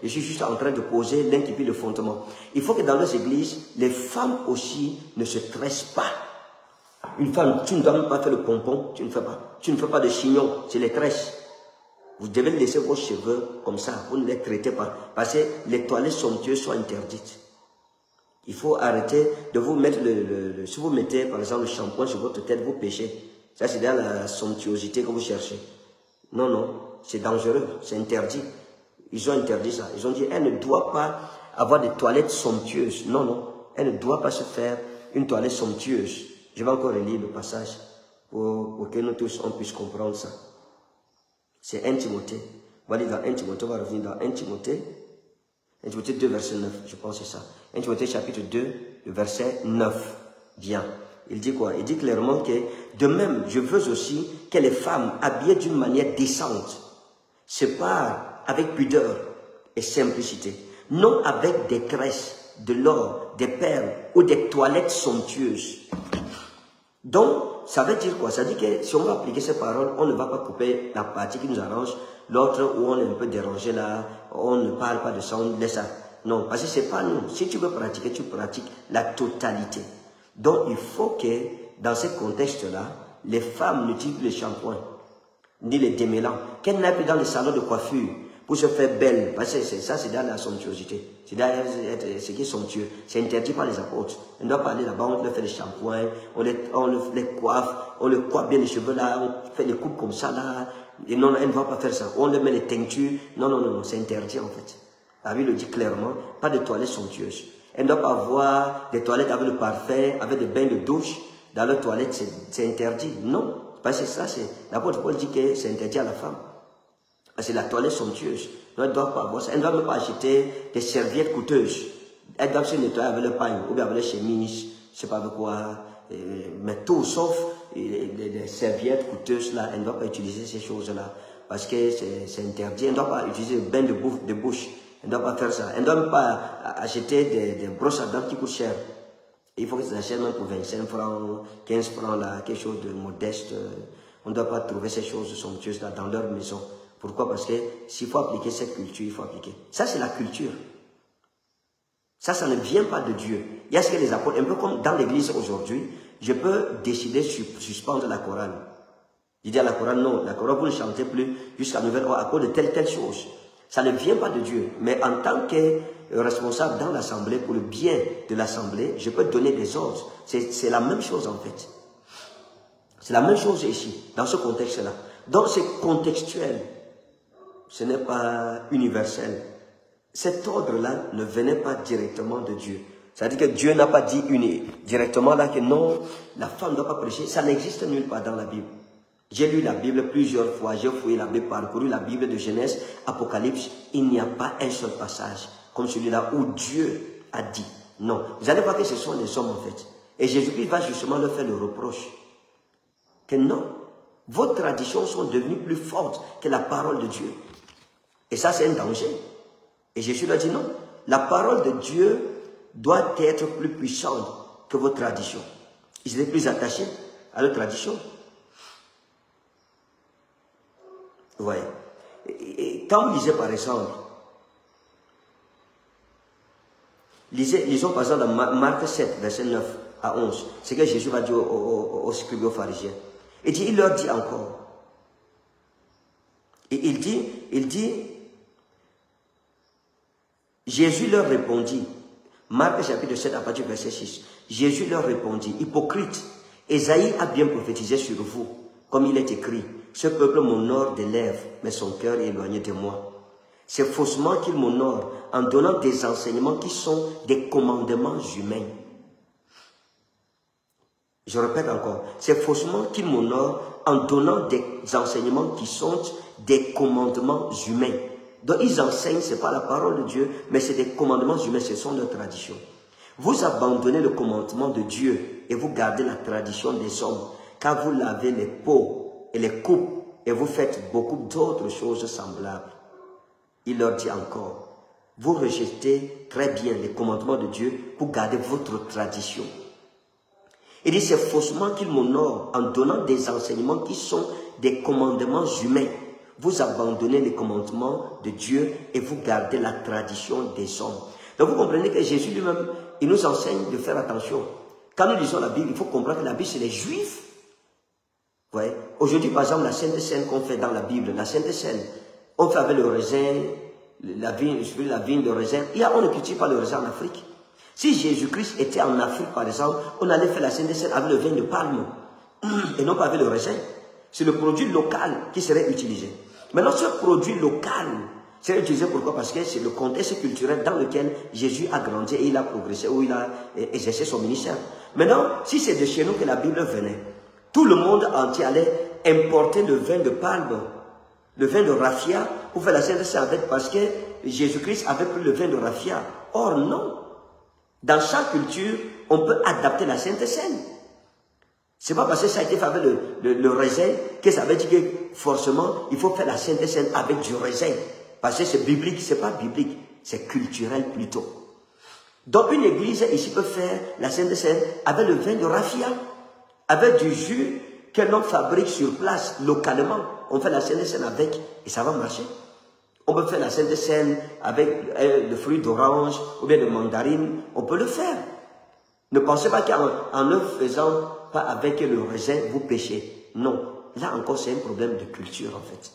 de poser l'un qui plie le fondement. Il faut que dans les églises, les femmes aussi ne se tressent pas. Une femme, tu ne dois même pas faire le pompon, tu ne fais pas. Tu ne fais pas de chignon, c'est les tresses. Vous devez laisser vos cheveux comme ça, vous ne les traitez pas. Parce que les toilettes somptueuses sont interdites. Il faut arrêter de vous mettre si vous mettez par exemple le shampoing sur votre tête, vous péchez. Ça c'est dans la somptuosité que vous cherchez. Non, non, c'est dangereux, c'est interdit. Ils ont interdit ça. Ils ont dit, elle ne doit pas avoir des toilettes somptueuses. Non, non, elle ne doit pas se faire une toilette somptueuse. Je vais encore relire le passage pour que nous tous on puisse comprendre ça. C'est 1 Timothée. On va lire dans 1 Timothée, on va revenir dans 1 Timothée. 1 Timothée 2, verset 9, je pense que c'est ça. 1 Timothée chapitre 2, verset 9. Bien. Il dit quoi? Il dit clairement que, de même, je veux aussi que les femmes habillées d'une manière décente se parent avec pudeur et simplicité. Non avec des tresses, de l'or, des perles ou des toilettes somptueuses. Donc, ça veut dire quoi? Ça veut dire que si on va appliquer ces paroles, on ne va pas couper la partie qui nous arrange, l'autre où on est un peu dérangé là, on ne parle pas de ça, on laisse ça. Non, parce que c'est pas nous. Si tu veux pratiquer, tu pratiques la totalité. Donc, il faut que, dans ce contexte-là, les femmes n'utilisent plus les shampoings, ni les démêlants, qu'elles n'aillent plus dans les salons de coiffure pour se faire belle. Parce que ça, c'est dans la somptuosité. C'est dans ce qui est somptueux. C'est interdit par les apôtres. On ne doit pas aller là-bas, on leur fait des shampoings, on les coiffe bien les cheveux là, on fait des coupes comme ça là. Et non, elle ne va pas faire ça. On leur met les teintures. Non, non, non, non, c'est interdit en fait. La Bible le dit clairement, pas de toilettes somptueuses. Elle ne doit pas avoir des toilettes avec le parfum, avec des bains de douche. Dans leur toilette, c'est interdit. Non, parce que ça, c'est l'apôtre Paul dit que c'est interdit à la femme. Parce que la toilette somptueuse, elle ne doit pas avoir ça. Elle ne doit même pas acheter des serviettes coûteuses. Elle doit se nettoyer avec le pagne, ou bien avec les chemises, je ne sais pas avec quoi. Mais tout, sauf les serviettes coûteuses, là, elle ne doit pas utiliser ces choses-là. Parce que c'est interdit. Elle ne doit pas utiliser le bain de bouche. Elle ne doit pas faire ça. Elle ne doit même pas acheter des brosses à dents qui coûtent cher. Il faut que ça achète même pour 25 francs, 15 francs, là, quelque chose de modeste. On ne doit pas trouver ces choses somptueuses là dans leur maison. Il Pourquoi? Parce que s'il faut appliquer cette culture, il faut appliquer. Ça, c'est la culture. Ça ne vient pas de Dieu. Il y a ce que les apôtres, un peu comme dans l'église aujourd'hui, je peux décider de suspendre la chorale. Je dis à la chorale, non, la chorale, vous ne chantez plus jusqu'à nouvelle ordre à cause de telle chose. Ça ne vient pas de Dieu. Mais en tant que responsable dans l'assemblée, pour le bien de l'assemblée, je peux donner des ordres. C'est la même chose en fait. C'est la même chose ici, dans ce contexte-là. Donc c'est contextuel. Ce n'est pas universel. Cet ordre-là ne venait pas directement de Dieu. C'est-à-dire que Dieu n'a pas dit directement là que non, la femme ne doit pas prêcher. Ça n'existe nulle part dans la Bible. J'ai lu la Bible plusieurs fois, j'ai fouillé la Bible, parcouru la Bible de Genèse, Apocalypse. Il n'y a pas un seul passage comme celui-là où Dieu a dit. Non. Vous allez voir que ce sont les hommes en fait. Et Jésus-Christ va justement leur faire le reproche. Que non, vos traditions sont devenues plus fortes que la parole de Dieu. Et ça, c'est un danger. Et Jésus leur dit non, la parole de Dieu doit être plus puissante que vos traditions. Ils étaient plus attachés à leurs traditions. Vous voyez. Et quand vous lisez par exemple, lisons par exemple dans Marc 7, verset 9 à 11, c'est que Jésus va dire aux scribes et aux pharisiens. Il leur dit encore. Et il dit, Jésus leur répondit, Marc chapitre 7 à partir du verset 6, Jésus leur répondit, hypocrite, Ésaïe a bien prophétisé sur vous, comme il est écrit, ce peuple m'honore des lèvres, mais son cœur est éloigné de moi. C'est faussement qu'il m'honore en donnant des enseignements qui sont des commandements humains. Je répète encore, c'est faussement qu'il m'honore en donnant des enseignements qui sont des commandements humains. Donc ils enseignent, ce n'est pas la parole de Dieu, mais c'est des commandements humains, ce sont leurs traditions. Vous abandonnez le commandement de Dieu et vous gardez la tradition des hommes, car vous lavez les pots et les coupes et vous faites beaucoup d'autres choses semblables. Il leur dit encore, vous rejetez très bien les commandements de Dieu pour garder votre tradition. Il dit, c'est faussement qu'il m'honore en donnant des enseignements qui sont des commandements humains. Vous abandonnez les commandements de Dieu et vous gardez la tradition des hommes. Donc vous comprenez que Jésus lui-même, il nous enseigne de faire attention. Quand nous lisons la Bible, il faut comprendre que la Bible, c'est les Juifs. Ouais. Aujourd'hui, par exemple, la Sainte Seine qu'on fait dans la Bible, la Sainte Seine, on fait avec le raisin, la vigne de raisin. On ne cultive pas le raisin en Afrique. Si Jésus-Christ était en Afrique, par exemple, on allait faire la Sainte Seine avec le vin de palme et non pas avec le raisin. C'est le produit local qui serait utilisé. Maintenant, ce produit local serait utilisé pourquoi? Parce que c'est le contexte culturel dans lequel Jésus a grandi et il a progressé, où il a exercé son ministère. Maintenant, si c'est de chez nous que la Bible venait, tout le monde entier allait importer le vin de palme, le vin de raffia, pour faire la Sainte Seine avec, parce que Jésus-Christ avait pris le vin de raffia. Or, non. Dans chaque culture, on peut adapter la Sainte Seine. Ce n'est pas parce que ça a été fait avec le raisin que ça veut dire que forcément, il faut faire la Sainte Seine avec du raisin. Parce que c'est biblique, ce n'est pas biblique, c'est culturel plutôt. Donc une église ici peut faire la Sainte Seine avec le vin de raffia, avec du jus que l'on fabrique sur place, localement. On fait la Sainte Seine avec et ça va marcher. On peut faire la Sainte Seine avec le fruit d'orange ou bien de mandarine. On peut le faire. Ne pensez pas qu'en ne faisant pas avec le raisin, vous péchez. Non. Là encore, c'est un problème de culture en fait.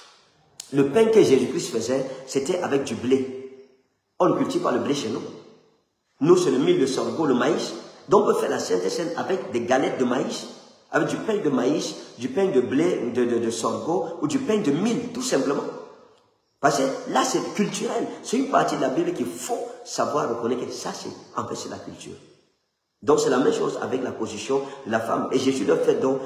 Le pain que Jésus-Christ faisait, c'était avec du blé. On ne cultive pas le blé chez nous. Nous, c'est le mil, le sorgho, le maïs. Donc, on peut faire la Sainte Seine avec des galettes de maïs, avec du pain de maïs, du pain de blé, de sorgho ou du pain de mil, tout simplement. Parce que là, c'est culturel. C'est une partie de la Bible qu'il faut savoir reconnaître que ça, en fait, c'est la culture. Donc, c'est la même chose avec la position de la femme. Et Jésus leur fait donc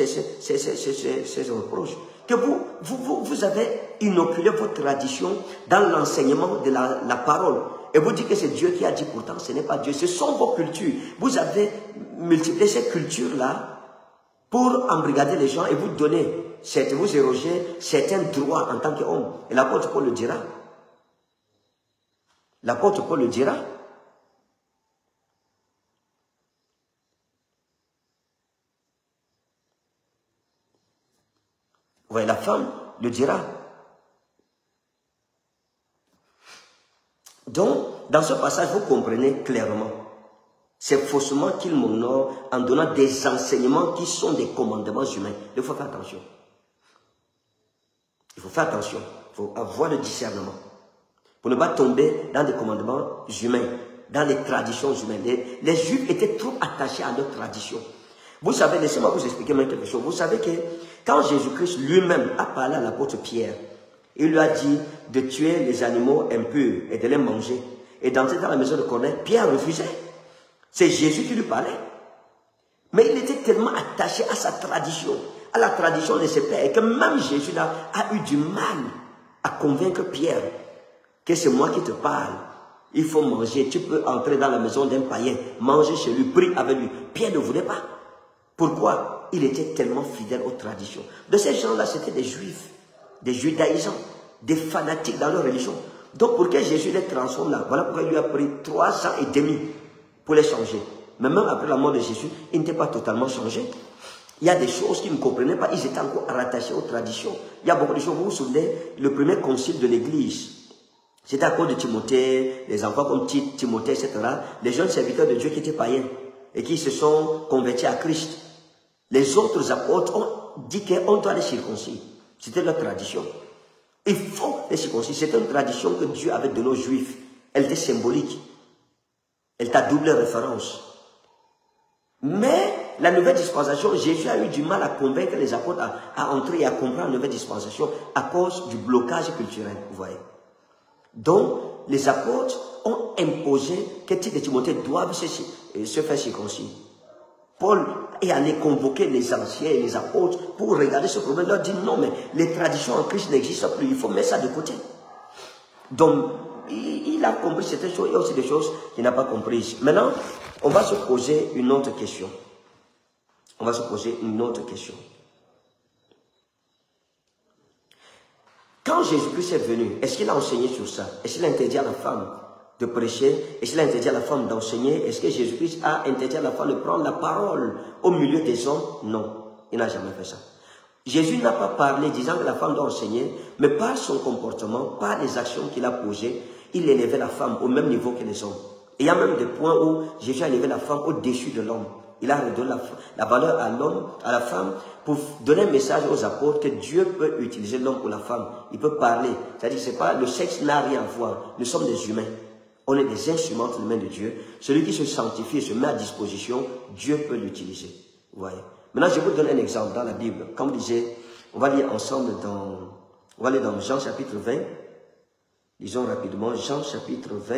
ces reproches. Que vous avez inoculé votre tradition dans l'enseignement de la parole. Et vous dites que c'est Dieu qui a dit, pourtant, ce n'est pas Dieu. Ce sont vos cultures. Vous avez multiplié ces cultures-là pour embrigader les gens et vous donner, vous érogez certains droits en tant qu'homme. Et l'apôtre Paul le dira. L'apôtre Paul le dira. Ouais, la femme le dira. Donc, dans ce passage, vous comprenez clairement. C'est faussement qu'il m'honore en donnant des enseignements qui sont des commandements humains. Il faut faire attention. Il faut faire attention. Il faut avoir le discernement. Pour ne pas tomber dans des commandements humains, dans les traditions humaines. Les Juifs étaient trop attachés à leur tradition. Vous savez, laissez-moi vous expliquer maintenant quelque chose. Vous savez que quand Jésus-Christ lui-même a parlé à l'apôtre Pierre, il lui a dit de tuer les animaux impurs et de les manger. Et d'entrer dans la maison de Corneille, Pierre refusait. C'est Jésus qui lui parlait. Mais il était tellement attaché à sa tradition, à la tradition de ses pères, que même Jésus là a eu du mal à convaincre Pierre que c'est moi qui te parle. Il faut manger. Tu peux entrer dans la maison d'un païen, manger chez lui, prier avec lui. Pierre ne voulait pas. Pourquoi? Il était tellement fidèle aux traditions. De ces gens-là, c'était des juifs, des judaïsants, des fanatiques dans leur religion. Donc, pour que Jésus les transforme là, voilà pourquoi il lui a pris 3 ans et demi pour les changer. Mais même après la mort de Jésus, il n'était pas totalement changé. Il y a des choses qu'ils ne comprenaient pas, ils étaient encore rattachés aux traditions. Il y a beaucoup de choses, vous vous souvenez, le premier concile de l'Église, c'était à cause de Timothée, les enfants comme Timothée, etc., les jeunes serviteurs de Dieu qui étaient païens et qui se sont convertis à Christ. Les autres apôtres ont dit qu'on doit les circoncire. C'était leur tradition. Il faut les circoncire. C'était une tradition que Dieu avait donnée aux Juifs. Elle était symbolique. Elle t'a double référence. Mais la nouvelle dispensation, Jésus a eu du mal à convaincre les apôtres à entrer et à comprendre la nouvelle dispensation à cause du blocage culturel. Vous voyez. Donc, les apôtres ont imposé que Tite et Timothée doivent se faire circoncire. Paul est allé convoquer les anciens et les apôtres pour regarder ce problème. Il leur dit non, mais les traditions en Christ n'existent plus. Il faut mettre ça de côté. Donc, il a compris certaines choses. Il y a aussi des choses qu'il n'a pas comprises. Maintenant, on va se poser une autre question. On va se poser une autre question. Quand Jésus-Christ est venu, est-ce qu'il a enseigné sur ça? Est-ce qu'il a interdit à la femme de prêcher? Est-ce qu'il a interdit à la femme d'enseigner? Est-ce que Jésus-Christ a interdit à la femme de prendre la parole au milieu des hommes? Non, il n'a jamais fait ça. Jésus n'a pas parlé disant que la femme doit enseigner, mais par son comportement, par les actions qu'il a posées, il élevait la femme au même niveau que les hommes. Et il y a même des points où Jésus a élevé la femme au-dessus de l'homme. Il a redonné la valeur à l'homme, à la femme, pour donner un message aux apôtres que Dieu peut utiliser l'homme ou la femme. Il peut parler. C'est-à-dire que c'est pas, le sexe n'a rien à voir. Nous sommes des humains. On est des instruments entre les mains de Dieu. Celui qui se sanctifie et se met à disposition, Dieu peut l'utiliser. Vous voyez. Maintenant, je vais vous donner un exemple dans la Bible. Comme je disais, on va lire ensemble on va aller dans Jean chapitre 20. Lisons rapidement Jean chapitre 20.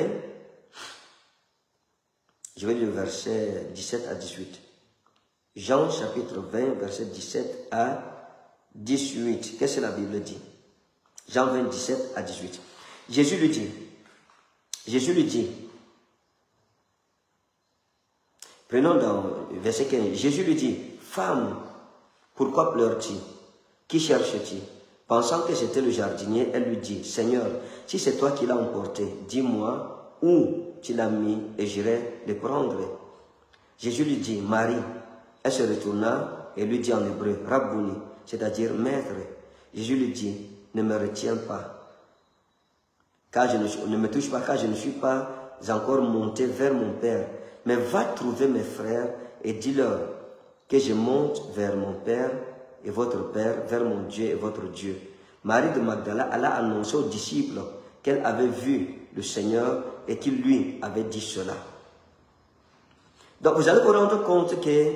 Je vais lire le verset 17 à 18. Jean chapitre 20, verset 17 à 18. Qu'est-ce que la Bible dit? Jean 20, 17 à 18. Jésus lui dit, prenons dans verset 15, Jésus lui dit, femme, pourquoi pleures-tu? Qui cherches-tu? Pensant que c'était le jardinier, elle lui dit, Seigneur, si c'est toi qui l'as emporté, dis-moi où tu l'as mis et j'irai le prendre. Jésus lui dit, Marie. Elle se retourna et lui dit en hébreu, Rabbouni, c'est-à-dire maître. Jésus lui dit, ne me retiens pas, car ne me touche pas, car je ne suis pas encore monté vers mon Père. Mais va trouver mes frères et dis-leur que je monte vers mon Père et votre Père, vers mon Dieu et votre Dieu. Marie de Magdala alla annoncer aux disciples qu'elle avait vu le Seigneur et qu'il lui avait dit cela. Donc vous allez vous rendre compte que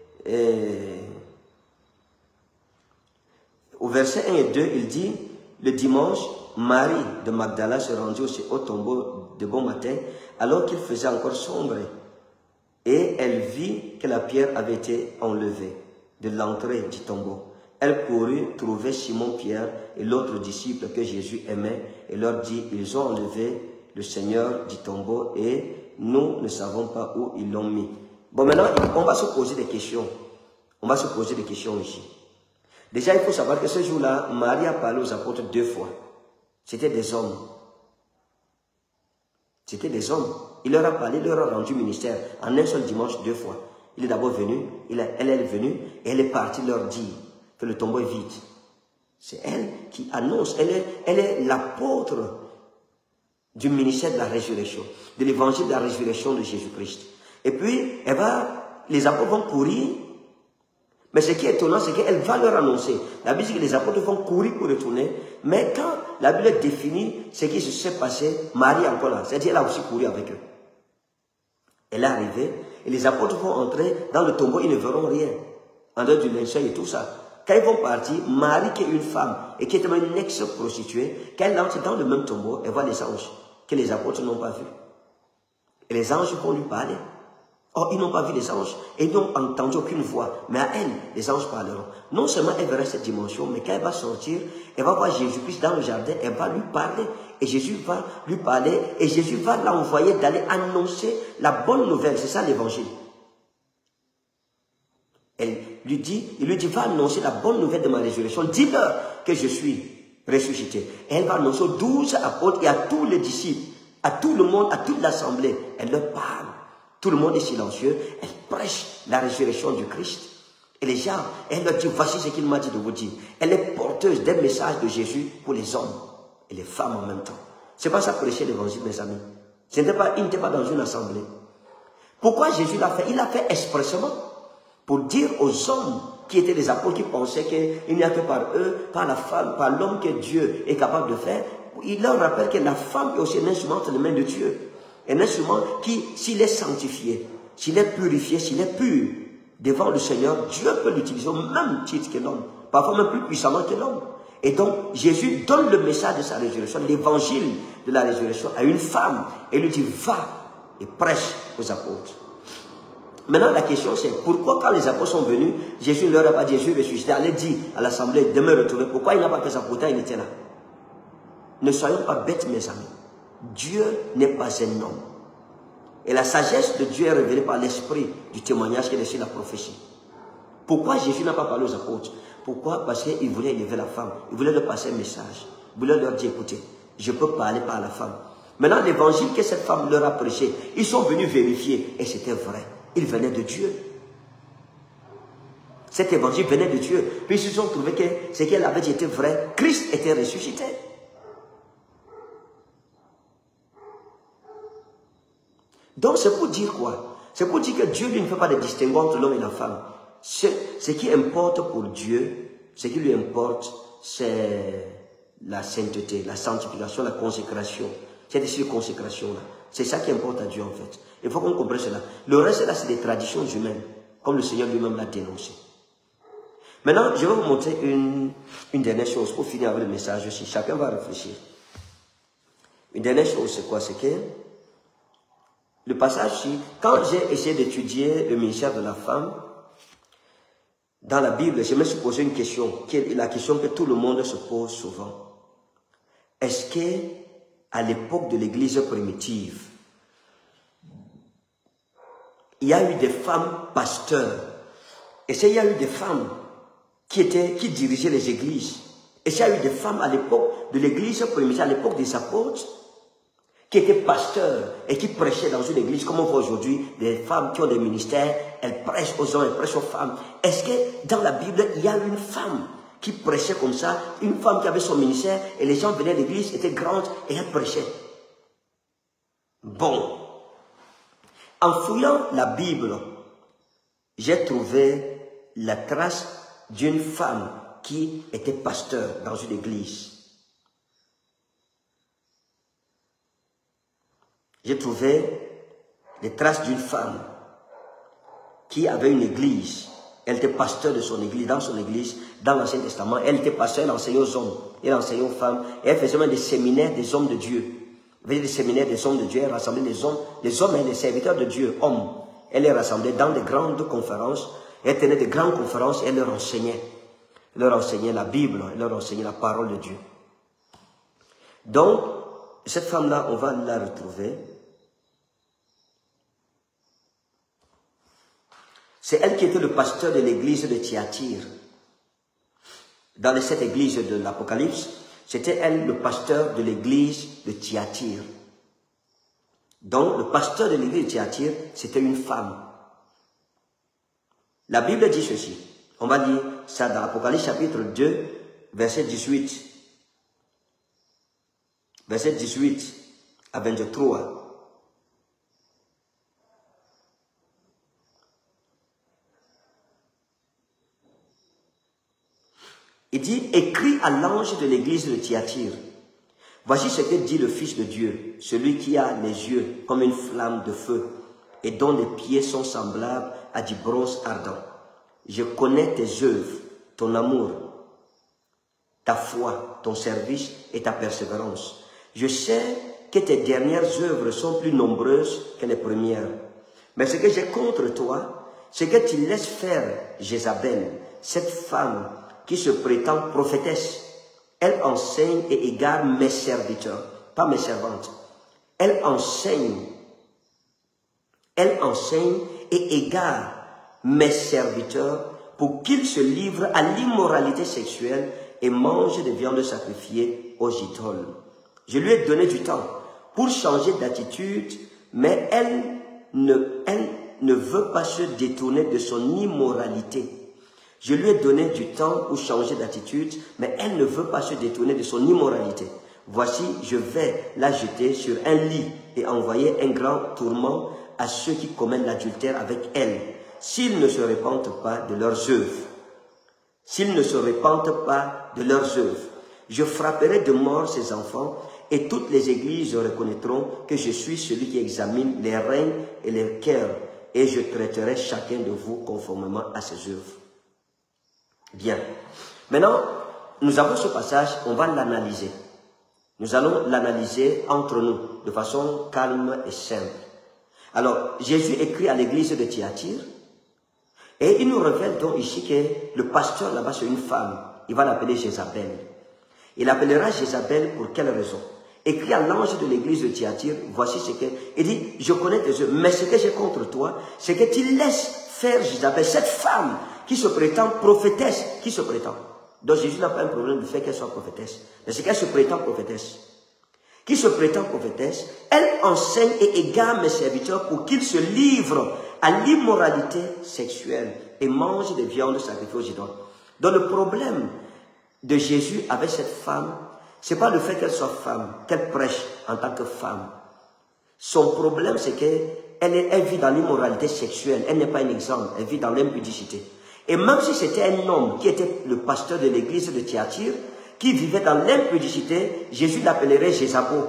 au verset 1 et 2, il dit, le dimanche, Marie de Magdala se rendit au tombeau de bon matin, alors qu'il faisait encore sombre. Et elle vit que la pierre avait été enlevée de l'entrée du tombeau. Elle courut trouver Simon-Pierre et l'autre disciple que Jésus aimait et leur dit, ils ont enlevé le Seigneur du tombeau et nous ne savons pas où ils l'ont mis. Bon, maintenant, on va se poser des questions. On va se poser des questions ici. Déjà, il faut savoir que ce jour-là, Marie a parlé aux apôtres 2 fois. C'était des hommes. C'était des hommes. Il leur a parlé, il leur a rendu ministère en un seul dimanche 2 fois. Il est d'abord venu, elle est venue et elle est partie leur dire que le tombeau est vide. C'est elle qui annonce, elle est l'apôtre du ministère de la résurrection, de l'évangile de la résurrection de Jésus-Christ. Et puis, les apôtres vont courir, mais ce qui est étonnant, c'est qu'elle va leur annoncer. La Bible dit que les apôtres vont courir pour retourner, mais quand la Bible définit ce qui se s'est passé, Marie est encore là, c'est-à-dire elle a aussi couru avec eux. Elle est arrivée, et les apôtres vont entrer dans le tombeau, ils ne verront rien, en dehors du linceul et tout ça. Quand ils vont partir, Marie, qui est une femme, et qui est une ex-prostituée, quand elle entre dans le même tombeau, elle voit les anges, que les apôtres n'ont pas vus. Et les anges vont lui parler. Or, ils n'ont pas vu les anges, et ils n'ont entendu aucune voix. Mais à elle, les anges parleront. Non seulement elle verra cette dimension, mais quand elle va sortir, elle va voir Jésus-Christ dans le jardin, elle va lui parler. Et Jésus va lui parler, et Jésus va l'envoyer d'aller annoncer la bonne nouvelle. C'est ça l'évangile. Il lui dit, va annoncer la bonne nouvelle de ma résurrection. Dis-leur que je suis ressuscité. Et elle va annoncer aux 12 apôtres et à tous les disciples, à tout le monde, à toute l'assemblée. Elle leur parle. Tout le monde est silencieux. Elle prêche la résurrection du Christ. Et les gens, elle leur dit, voici ce qu'il m'a dit de vous dire. Elle est porteuse des messages de Jésus pour les hommes et les femmes en même temps. C'est pas ça prêcher l'évangile, mes amis. Il n'était pas dans une assemblée. Pourquoi Jésus l'a fait? Il l'a fait expressément pour dire aux hommes qui étaient des apôtres, qui pensaient qu'il n'y a que par eux, par la femme, par l'homme que Dieu est capable de faire. Il leur rappelle que la femme est aussi un instrument entre les mains de Dieu. Un instrument qui, s'il est sanctifié, s'il est purifié, s'il est pur devant le Seigneur, Dieu peut l'utiliser au même titre que l'homme, parfois même plus puissamment que l'homme. Et donc, Jésus donne le message de sa résurrection, l'évangile de la résurrection à une femme, et lui dit, va et prêche aux apôtres. Maintenant, la question c'est, pourquoi quand les apôtres sont venus, Jésus ne leur a pas dit, Jésus ressuscité, allez dire à l'assemblée, demain retrouver, pourquoi il n'a pas fait ça? Pourtant, il était là. Ne soyons pas bêtes, mes amis. Dieu n'est pas un homme. Et la sagesse de Dieu est révélée par l'esprit du témoignage qui est sur la prophétie. Pourquoi Jésus n'a pas parlé aux apôtres? Pourquoi? Parce qu'il voulait élever la femme. Il voulait leur passer un message. Il voulait leur dire, écoutez, je peux parler par la femme. Maintenant, l'évangile que cette femme leur a prêché, ils sont venus vérifier. Et c'était vrai. Il venait de Dieu. Cet évangile venait de Dieu. Puis ils se sont trouvés que ce qu'elle avait dit était vrai. Christ était ressuscité. Donc c'est pour dire quoi? C'est pour dire que Dieu lui ne fait pas de distinguo entre l'homme et la femme. Ce qui importe pour Dieu, ce qui lui importe, c'est la sainteté, la sanctification, la consécration. Cette consécration-là. C'est ça qui importe à Dieu en fait. Il faut qu'on comprenne cela. Le reste là, c'est des traditions humaines, comme le Seigneur lui-même l'a dénoncé. Maintenant, je vais vous montrer une dernière chose pour finir avec le message aussi. Chacun va réfléchir. Une dernière chose, c'est quoi? C'est que le passage-ci, quand j'ai essayé d'étudier le ministère de la femme, dans la Bible, je me suis posé une question, qui est la question que tout le monde se pose souvent. Est-ce qu'à l'époque de l'Église primitive, il y a eu des femmes pasteurs? Est-ce qu'il y a eu des femmes qui dirigeaient les églises? Est-ce qu'il y a eu des femmes à l'époque de l'Église primitive, à l'époque des apôtres, qui étaient pasteurs et qui prêchaient dans une église, comme on voit aujourd'hui, des femmes qui ont des ministères, elles prêchent aux hommes, elles prêchent aux femmes. Est-ce que dans la Bible, il y a une femme qui prêchait comme ça, une femme qui avait son ministère, et les gens venaient à l'église, étaient grandes, et elle prêchait? Bon. En fouillant la Bible, j'ai trouvé la trace d'une femme qui était pasteur dans une église. J'ai trouvé les traces d'une femme qui avait une église. Elle était pasteur de son église, dans son église, dans l'Ancien Testament. Elle était pasteur, elle enseignait aux hommes, elle enseignait aux femmes. Et elle faisait même des séminaires des hommes de Dieu. Elle faisait des séminaires des hommes de Dieu, elle rassemblait les hommes et les serviteurs de Dieu, hommes. Elle les rassemblait dans de grandes conférences. Elle tenait de grandes conférences et elle leur enseignait. Elle leur enseignait la Bible, elle leur enseignait la parole de Dieu. Donc, cette femme-là, on va la retrouver. C'est elle qui était le pasteur de l'église de Thyatire. Dans cette église de l'Apocalypse, c'était elle le pasteur de l'église de Thyatire. Donc, le pasteur de l'église de Thyatire, c'était une femme. La Bible dit ceci. On va lire ça dans Apocalypse chapitre 2, verset 18. Verset 18 à 23. Il dit, écris à l'ange de l'église de Thyatire. Voici ce que dit le Fils de Dieu, celui qui a les yeux comme une flamme de feu et dont les pieds sont semblables à du bronze ardent. Je connais tes œuvres, ton amour, ta foi, ton service et ta persévérance. Je sais que tes dernières œuvres sont plus nombreuses que les premières. Mais ce que j'ai contre toi, c'est que tu laisses faire Jézabel, cette femme qui se prétend prophétesse. Elle enseigne et égare mes serviteurs, pas mes servantes. Elle enseigne et égare mes serviteurs pour qu'ils se livrent à l'immoralité sexuelle et mangent des viandes sacrifiées aux idoles. Je lui ai donné du temps pour changer d'attitude, mais elle ne veut pas se détourner de son immoralité. Je lui ai donné du temps pour changer d'attitude, mais elle ne veut pas se détourner de son immoralité. Voici, je vais la jeter sur un lit et envoyer un grand tourment à ceux qui commettent l'adultère avec elle, s'ils ne se repentent pas de leurs œuvres. S'ils ne se repentent pas de leurs œuvres, je frapperai de mort ces enfants et toutes les églises reconnaîtront que je suis celui qui examine les reins et les cœurs et je traiterai chacun de vous conformément à ses œuvres. Bien. Maintenant, nous avons ce passage, on va l'analyser. Nous allons l'analyser entre nous, de façon calme et simple. Alors, Jésus écrit à l'église de Thyatire, et il nous révèle donc ici que le pasteur là-bas, c'est une femme. Il va l'appeler Jézabel. Il appellera Jézabel pour quelle raison? Écrit à l'ange de l'église de Thyatire, voici ce que... Il dit, je connais tes œuvres, mais ce que j'ai contre toi, c'est que tu laisses faire Jézabel, cette femme qui se prétend prophétesse, qui se prétend. Donc Jésus n'a pas un problème du fait qu'elle soit prophétesse, mais c'est qu'elle se prétend prophétesse. Qui se prétend prophétesse, elle enseigne et égare mes serviteurs pour qu'ils se livrent à l'immoralité sexuelle et mangent des viandes sacrifiées aux idoles. Donc le problème de Jésus avec cette femme, ce n'est pas le fait qu'elle soit femme, qu'elle prêche en tant que femme. Son problème, c'est qu'elle vit dans l'immoralité sexuelle, elle n'est pas un exemple, elle vit dans l'impudicité. Et même si c'était un homme qui était le pasteur de l'église de Thyatire, qui vivait dans l'impudicité, Jésus l'appellerait Jézabel.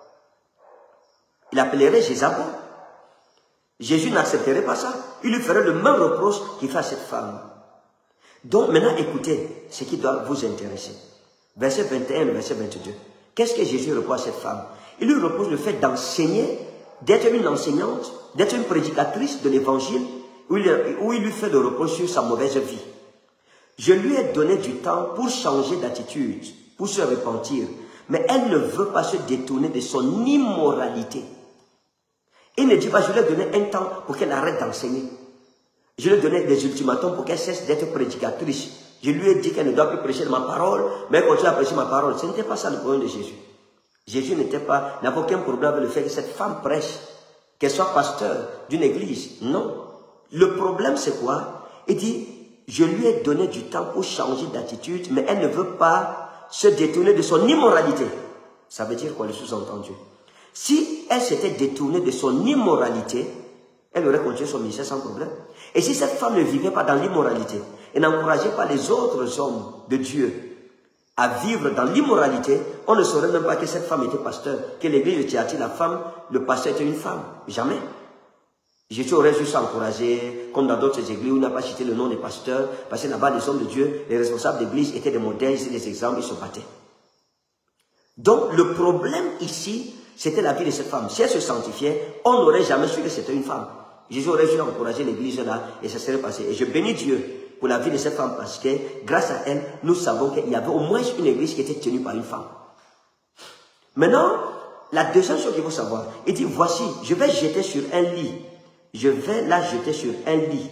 Il l'appellerait Jézabel. Jésus n'accepterait pas ça. Il lui ferait le même reproche qu'il fait à cette femme. Donc maintenant, écoutez ce qui doit vous intéresser. Verset 21 et verset 22. Qu'est-ce que Jésus reproche à cette femme? Il lui reproche le fait d'enseigner, d'être une enseignante, d'être une prédicatrice de l'évangile, où il lui fait le reproche sur sa mauvaise vie. Je lui ai donné du temps pour changer d'attitude, pour se repentir, mais elle ne veut pas se détourner de son immoralité. Il ne dit pas, je lui ai donné un temps pour qu'elle arrête d'enseigner. Je lui ai donné des ultimatums pour qu'elle cesse d'être prédicatrice. Je lui ai dit qu'elle ne doit plus prêcher de ma parole, mais elle continue à prêcher ma parole. Ce n'était pas ça le problème de Jésus. Jésus n'avait aucun problème avec le fait que cette femme prêche, qu'elle soit pasteur d'une église. Non. Le problème, c'est quoi? Il dit, je lui ai donné du temps pour changer d'attitude, mais elle ne veut pas se détourner de son immoralité. Ça veut dire quoi, le sous-entendu? Si elle s'était détournée de son immoralité, elle aurait continué son ministère sans problème. Et si cette femme ne vivait pas dans l'immoralité et n'encourageait pas les autres hommes de Dieu à vivre dans l'immoralité, on ne saurait même pas que cette femme était pasteur, que l'église de Thyatire, la femme, le pasteur était une femme. Jamais. Jésus aurait juste encouragé, comme dans d'autres églises où il n'a pas cité le nom des pasteurs, parce que là-bas, les hommes de Dieu, les responsables d'église étaient des modèles, ils étaient des exemples, ils se battaient. Donc, le problème ici, c'était la vie de cette femme. Si elle se sanctifiait, on n'aurait jamais su que c'était une femme. Jésus aurait juste encouragé l'église là, et ça serait passé. Et je bénis Dieu pour la vie de cette femme, parce que, grâce à elle, nous savons qu'il y avait au moins une église qui était tenue par une femme. Maintenant, la deuxième chose qu'il faut savoir, il dit, voici, je vais jeter sur un lit. Je vais la jeter sur un lit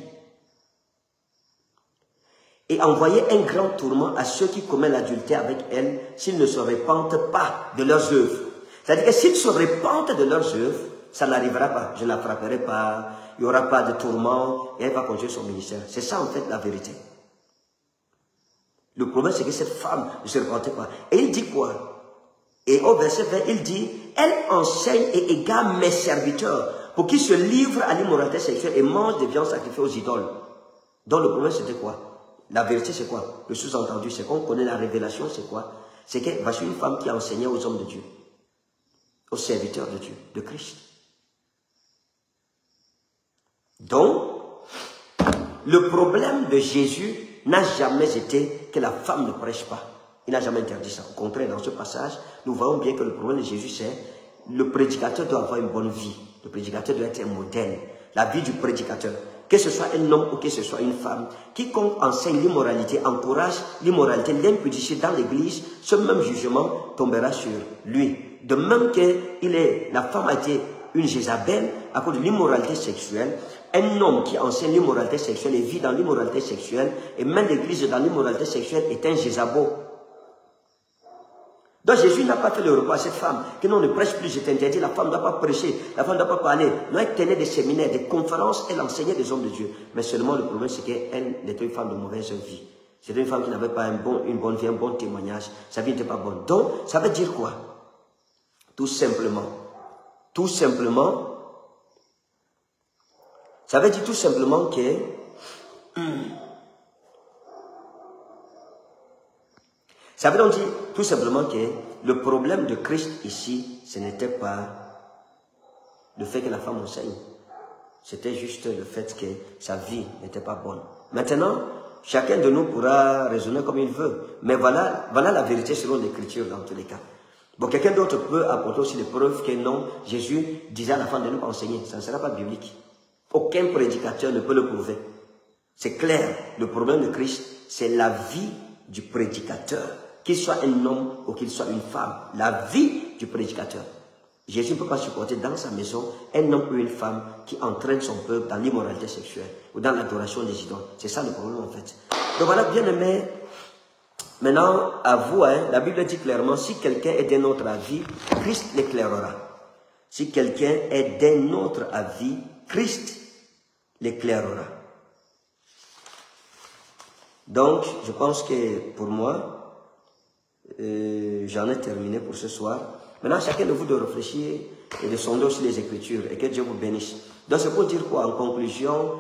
et envoyer un grand tourment à ceux qui commettent l'adultère avec elle s'ils ne se repentent pas de leurs œuvres. C'est-à-dire que s'ils se repentent de leurs œuvres, ça n'arrivera pas. Je ne la frapperai pas, il n'y aura pas de tourment et elle va continuer son ministère. C'est ça en fait la vérité. Le problème c'est que cette femme ne se repentait pas. Et il dit quoi? Et au verset 20, il dit, elle enseigne et égare mes serviteurs pour qu'ils se livrent à l'immoralité sexuelle et mangent des viandes sacrifiées aux idoles. Donc le problème c'était quoi? La vérité c'est quoi? Le sous-entendu c'est qu'on connaît la révélation, c'est quoi? C'est que voici une femme qui enseignait aux hommes de Dieu, aux serviteurs de Dieu, de Christ. Donc, le problème de Jésus n'a jamais été que la femme ne prêche pas. Il n'a jamais interdit ça. Au contraire, dans ce passage, nous voyons bien que le problème de Jésus, c'est le prédicateur doit avoir une bonne vie. Le prédicateur doit être un modèle. La vie du prédicateur, que ce soit un homme ou que ce soit une femme, quiconque enseigne l'immoralité, encourage l'immoralité, l'impudicité dans l'église, ce même jugement tombera sur lui. De même que la femme a été une Jézabel à cause de l'immoralité sexuelle, un homme qui enseigne l'immoralité sexuelle et vit dans l'immoralité sexuelle et mène l'église dans l'immoralité sexuelle est un Jézabel. Donc Jésus n'a pas fait le repas à cette femme, que non, ne prêche plus, je t'interdis, la femme ne doit pas prêcher, la femme ne doit pas parler. Non, elle tenait des séminaires, des conférences, elle enseignait des hommes de Dieu. Mais seulement le problème, c'est qu'elle était une femme de mauvaise vie. C'était une femme qui n'avait pas une bonne vie, un bon témoignage. Sa vie n'était pas bonne. Donc, ça veut dire quoi? Tout simplement, ça veut dire tout simplement que ça veut donc dire tout simplement que le problème de Christ ici, ce n'était pas le fait que la femme enseigne. C'était juste le fait que sa vie n'était pas bonne. Maintenant, chacun de nous pourra raisonner comme il veut. Mais voilà la vérité selon l'Écriture dans tous les cas. Bon, quelqu'un d'autre peut apporter aussi les preuves que non, Jésus disait à la femme de ne pas enseigner. Ça ne sera pas biblique. Aucun prédicateur ne peut le prouver. C'est clair, le problème de Christ, c'est la vie du prédicateur. Qu'il soit un homme ou qu'il soit une femme. La vie du prédicateur. Jésus ne peut pas supporter dans sa maison un homme ou une femme qui entraîne son peuple dans l'immoralité sexuelle ou dans l'adoration des idoles. C'est ça le problème en fait. Donc voilà, bien aimé. Maintenant, à vous, la Bible dit clairement, si quelqu'un est d'un autre avis, Christ l'éclairera. Si quelqu'un est d'un autre avis, Christ l'éclairera. Donc, je pense que pour moi, j'en ai terminé pour ce soir. Maintenant, chacun de vous de réfléchir et de sonder aussi les Écritures et que Dieu vous bénisse. Donc, c'est pour dire quoi? En conclusion,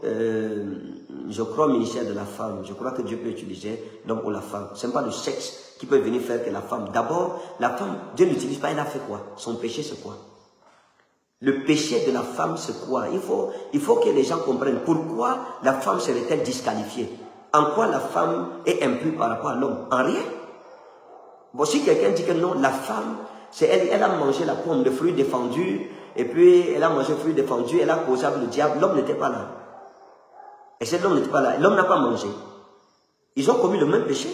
je crois au ministère de la femme. Je crois que Dieu peut utiliser l'homme ou la femme. Ce n'est pas le sexe qui peut venir faire que la femme. D'abord, la femme, Dieu n'utilise pas, elle a fait quoi? Son péché, c'est quoi? Le péché de la femme, c'est quoi? Il faut que les gens comprennent pourquoi la femme serait-elle disqualifiée. En quoi la femme est impure par rapport à l'homme? En rien. Bon, si quelqu'un dit que non, la femme, c'est elle a mangé la pomme, le fruit défendu, et puis elle a mangé le fruit défendu, elle a causé avec le diable, l'homme n'était pas là. Et cet homme n'était pas là, l'homme n'a pas mangé. Ils ont commis le même péché.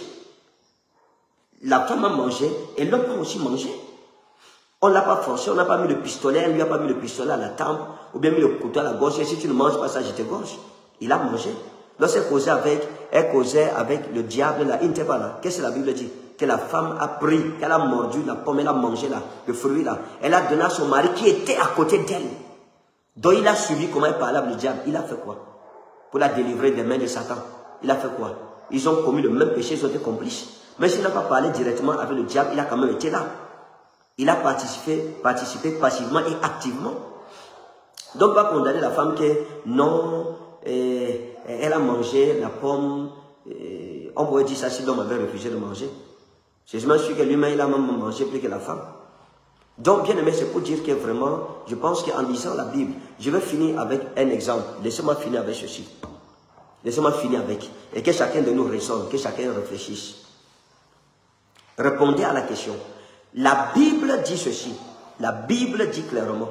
La femme a mangé, et l'homme a aussi mangé. On ne l'a pas forcé, on n'a pas mis le pistolet, elle ne lui a pas mis le pistolet à la tempe, ou bien mis le couteau à la gorge, et si tu ne manges pas ça, je te gorge. Il a mangé. Lorsqu'elle causait avec le diable, là, il n'était pas là. Qu'est-ce que la Bible dit? Que la femme a pris, qu'elle a mordu la pomme, elle a mangé là, le fruit là. Elle a donné à son mari qui était à côté d'elle. Donc il a suivi comment elle parlait avec le diable. Il a fait quoi? Pour la délivrer des mains de Satan. Il a fait quoi? Ils ont commis le même péché, ils ont été complices. Mais s'il n'a pas parlé directement avec le diable, il a quand même été là. Il a participé passivement et activement. Donc, pas condamner la femme que non, elle a mangé la pomme. On pourrait dire ça si l'homme avait refusé de manger. C'est juste sûr que lui-même, il a même mangé plus que la femme. Donc, bien aimé, c'est pour dire que vraiment, je pense qu'en lisant la Bible, je vais finir avec un exemple. Laissez-moi finir avec ceci. Laissez-moi finir avec. Et que chacun de nous raisonne, que chacun réfléchisse. Répondez à la question. La Bible dit ceci. La Bible dit clairement.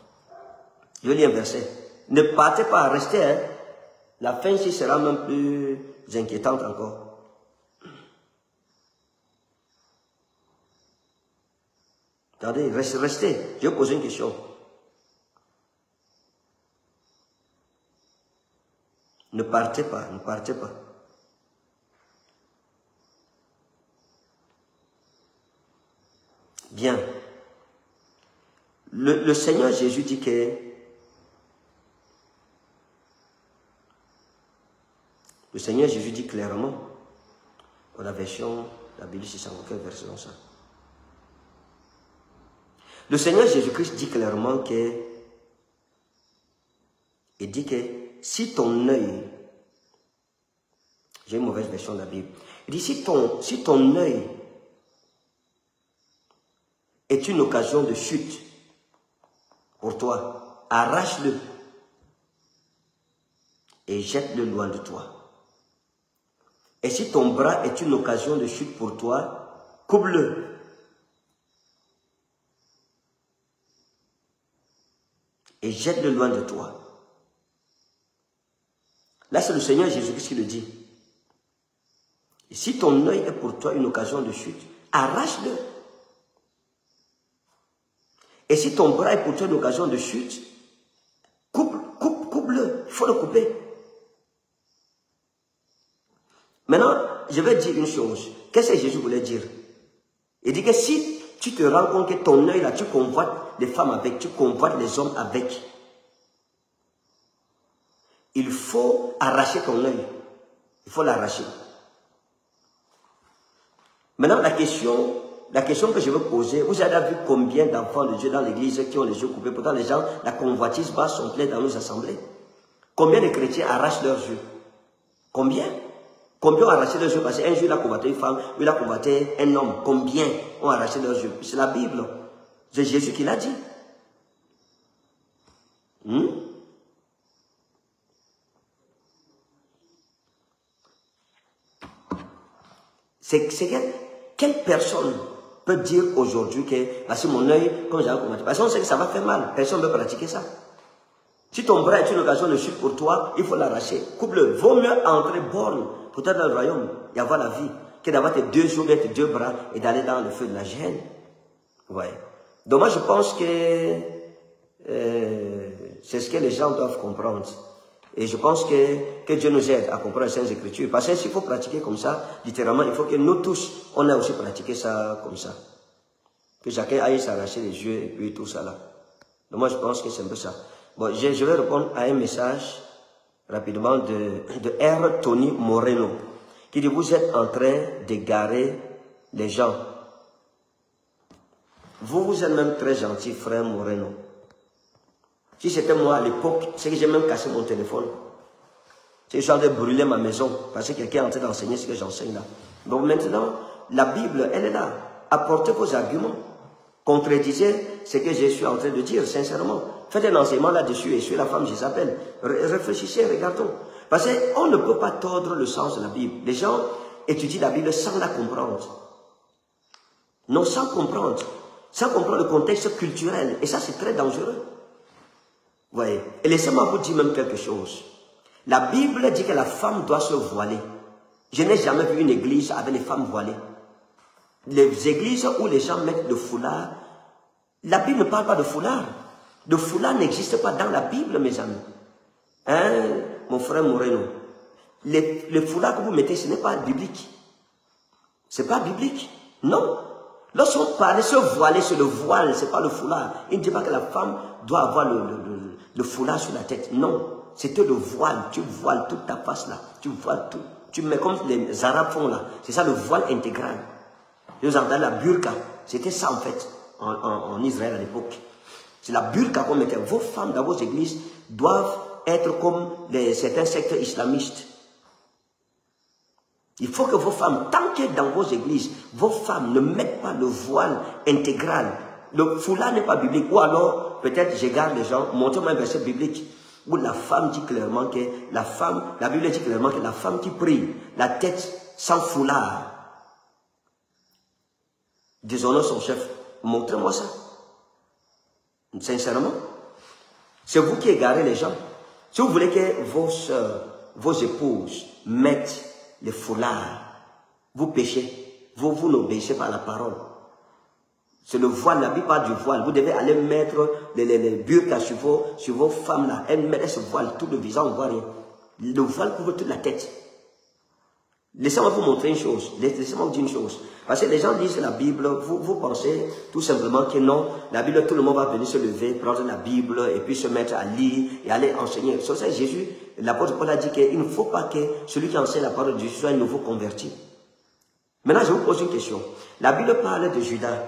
Je lis un verset. Ne partez pas, restez. Hein. La fin ici sera même plus inquiétante encore. Attendez, restez. Je vais vous poser une question. Ne partez pas, ne partez pas. Bien. Le Seigneur Jésus dit que le Seigneur Jésus dit clairement dans la version, la Bible 600, quel verset dans ça? Le Seigneur Jésus-Christ dit clairement que, il dit que si ton œil, j'ai une mauvaise version de la Bible, il dit si ton œil est une occasion de chute pour toi, arrache-le et jette-le loin de toi. Et si ton bras est une occasion de chute pour toi, coupe-le. Et jette-le loin de toi. Là, c'est le Seigneur Jésus-Christ qui le dit. Et si ton œil est pour toi une occasion de chute, arrache-le. Et si ton bras est pour toi une occasion de chute, coupe-le. Il faut le couper. Maintenant, je vais dire une chose. Qu'est-ce que Jésus voulait dire? Il dit que si tu te rends compte que ton œil là, tu convoites les femmes avec, tu convoites les hommes avec, il faut arracher ton œil. Il faut l'arracher. Maintenant, la question que je veux poser, vous avez vu combien d'enfants de Dieu dans l'église qui ont les yeux coupés? Pourtant, les gens, la convoitise bas sont pleins dans nos assemblées. Combien de chrétiens arrachent leurs yeux? Combien? Combien ont arraché leurs yeux? Parce qu'un jour, il a combattu une femme, il a combattu un homme. Combien ont arraché leurs yeux? C'est la Bible. C'est Jésus qui l'a dit. C'est quelle personne peut dire aujourd'hui que, parce que mon œil, comme j'avais combattu, parce qu'on sait que ça va faire mal. Personne ne peut pratiquer ça. Si ton bras est une occasion de chute pour toi, il faut l'arracher. Coupe-le. Vaut mieux entrer borne pour toi dans le royaume et avoir la vie que d'avoir tes deux jours et tes deux bras et d'aller dans le feu de la gêne. Ouais. Donc moi je pense que c'est ce que les gens doivent comprendre. Et je pense que Dieu nous aide à comprendre les Saintes Écritures. Parce que s'il faut pratiquer comme ça, littéralement, il faut que nous tous, on ait aussi pratiqué ça comme ça. Que chacun aille s'arracher les yeux et puis tout ça là. Donc moi je pense que c'est un peu ça. Bon, je vais répondre à un message rapidement de R. Tony Moreno, qui dit, vous êtes en train d'égarer les gens. Vous êtes même très gentil, frère Moreno. Si c'était moi à l'époque, c'est que j'ai même cassé mon téléphone. C'est que je suis en train de brûler ma maison, parce que quelqu'un est en train d'enseigner ce que j'enseigne là. Donc maintenant, la Bible, elle est là. Apportez vos arguments. Contredisez ce que je suis en train de dire, sincèrement. Faites un enseignement là-dessus et sur la femme Jézabel. Réfléchissez, regardons. Parce qu'on ne peut pas tordre le sens de la Bible. Les gens étudient la Bible sans la comprendre. Non, sans comprendre. Sans comprendre le contexte culturel. Et ça, c'est très dangereux. Vous voyez. Et laissez-moi vous dire même quelque chose. La Bible dit que la femme doit se voiler. Je n'ai jamais vu une église avec les femmes voilées. Les églises où les gens mettent le foulard, la Bible ne parle pas de foulard. Le foulard n'existe pas dans la Bible, mes amis. Hein, mon frère Moreno? Le foulard que vous mettez, ce n'est pas biblique. Ce n'est pas biblique. Non. Lorsqu'on parle de se voiler, c'est le voile, ce n'est pas le foulard. Il ne dit pas que la femme doit avoir le foulard sur la tête. Non. C'était le voile. Tu voiles toute ta face là. Tu voiles tout. Tu mets comme les Arabes font là. C'est ça le voile intégral. Vous entendez la burqa. C'était ça en fait, en Israël à l'époque. C'est la burqa qu'on mettait. Vos femmes dans vos églises doivent être comme certains sectes islamistes. Il faut que vos femmes, tant que dans vos églises, vos femmes ne mettent pas le voile intégral. Le foulard n'est pas biblique. Ou alors, peut-être j'égare les gens, montrez-moi un verset biblique où la femme dit clairement que la Bible dit clairement que la femme qui prie, la tête sans foulard, déshonore son chef. Montrez-moi ça. Sincèrement. C'est vous qui égarez les gens. Si vous voulez que vos sœurs, vos épouses mettent les foulards, vous péchez. Vous n'obéissez pas à la parole. C'est le voile, la Bible parle du voile. Vous devez aller mettre les burqas sur vos femmes là. Elles mettent ce voile, tout le visage, on ne voit rien. Le voile couvre toute la tête. Laissez-moi vous montrer une chose. Laissez-moi vous dire une chose. Parce que les gens disent la Bible, vous pensez tout simplement que non, la Bible, tout le monde va venir se lever, prendre la Bible et puis se mettre à lire et aller enseigner. Sur ça, Jésus, l'apôtre Paul a dit qu'il ne faut pas que celui qui enseigne la parole de Jésus soit un nouveau converti. Maintenant, je vous pose une question. La Bible parle de Judas.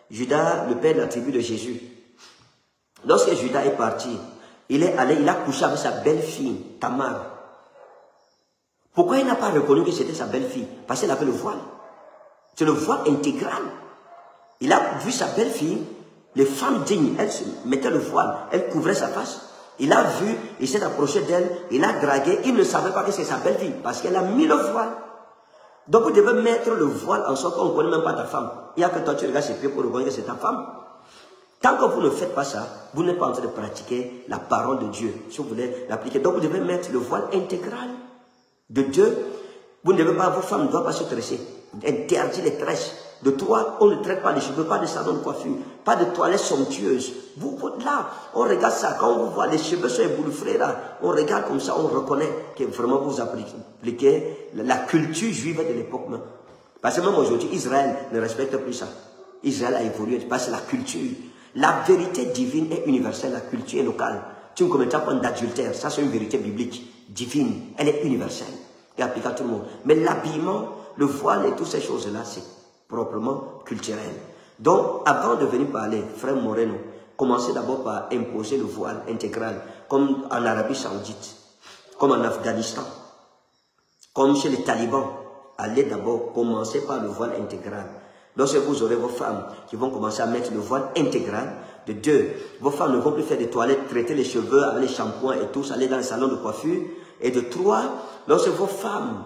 Judas, le père de la tribu de Jésus. Lorsque Judas est parti, il est allé, il a couché avec sa belle-fille, Tamar. Pourquoi il n'a pas reconnu que c'était sa belle-fille? Parce qu'il avait le voile. C'est le voile intégral. Il a vu sa belle-fille, les femmes dignes, elles se mettaient le voile, elles couvraient sa face. Il a vu, il s'est approché d'elle, il a dragué, il ne savait pas que c'est sa belle-fille, parce qu'elle a mis le voile. Donc vous devez mettre le voile en sorte qu'on ne connaît même pas ta femme. Il n'y a que toi, tu regardes ses pieds pour reconnaître que c'est ta femme. Tant que vous ne faites pas ça, vous n'êtes pas en train de pratiquer la parole de Dieu, si vous voulez l'appliquer. Donc vous devez mettre le voile intégral de Dieu. Vous ne devez pas, vos femmes ne doivent pas se tresser. Interdit les tresses. De toi, on ne traite pas les cheveux, pas de salon de coiffure, pas de toilettes somptueuses. Vous, là, on regarde ça, quand on vous voit, les cheveux sont ébouriffés là, on regarde comme ça, on reconnaît que vraiment vous appliquez la culture juive de l'époque même. Parce que même aujourd'hui, Israël ne respecte plus ça. Israël a évolué, parce que la culture, la vérité divine est universelle, la culture est locale. Tu ne commettras pas d'adultère, ça c'est une vérité biblique, divine, elle est universelle, et appliquée à tout le monde. Mais l'habillement, le voile et toutes ces choses-là, c'est proprement culturel. Donc, avant de venir parler, frère Moreno, commencez d'abord par imposer le voile intégral, comme en Arabie Saoudite, comme en Afghanistan, comme chez les talibans. Allez d'abord commencer par le voile intégral. Lorsque vous aurez vos femmes qui vont commencer à mettre le voile intégral, de 2, vos femmes ne vont plus faire des toilettes, traiter les cheveux avec les shampoings et tout, aller dans les salons de coiffure. Et de 3, lorsque vos femmes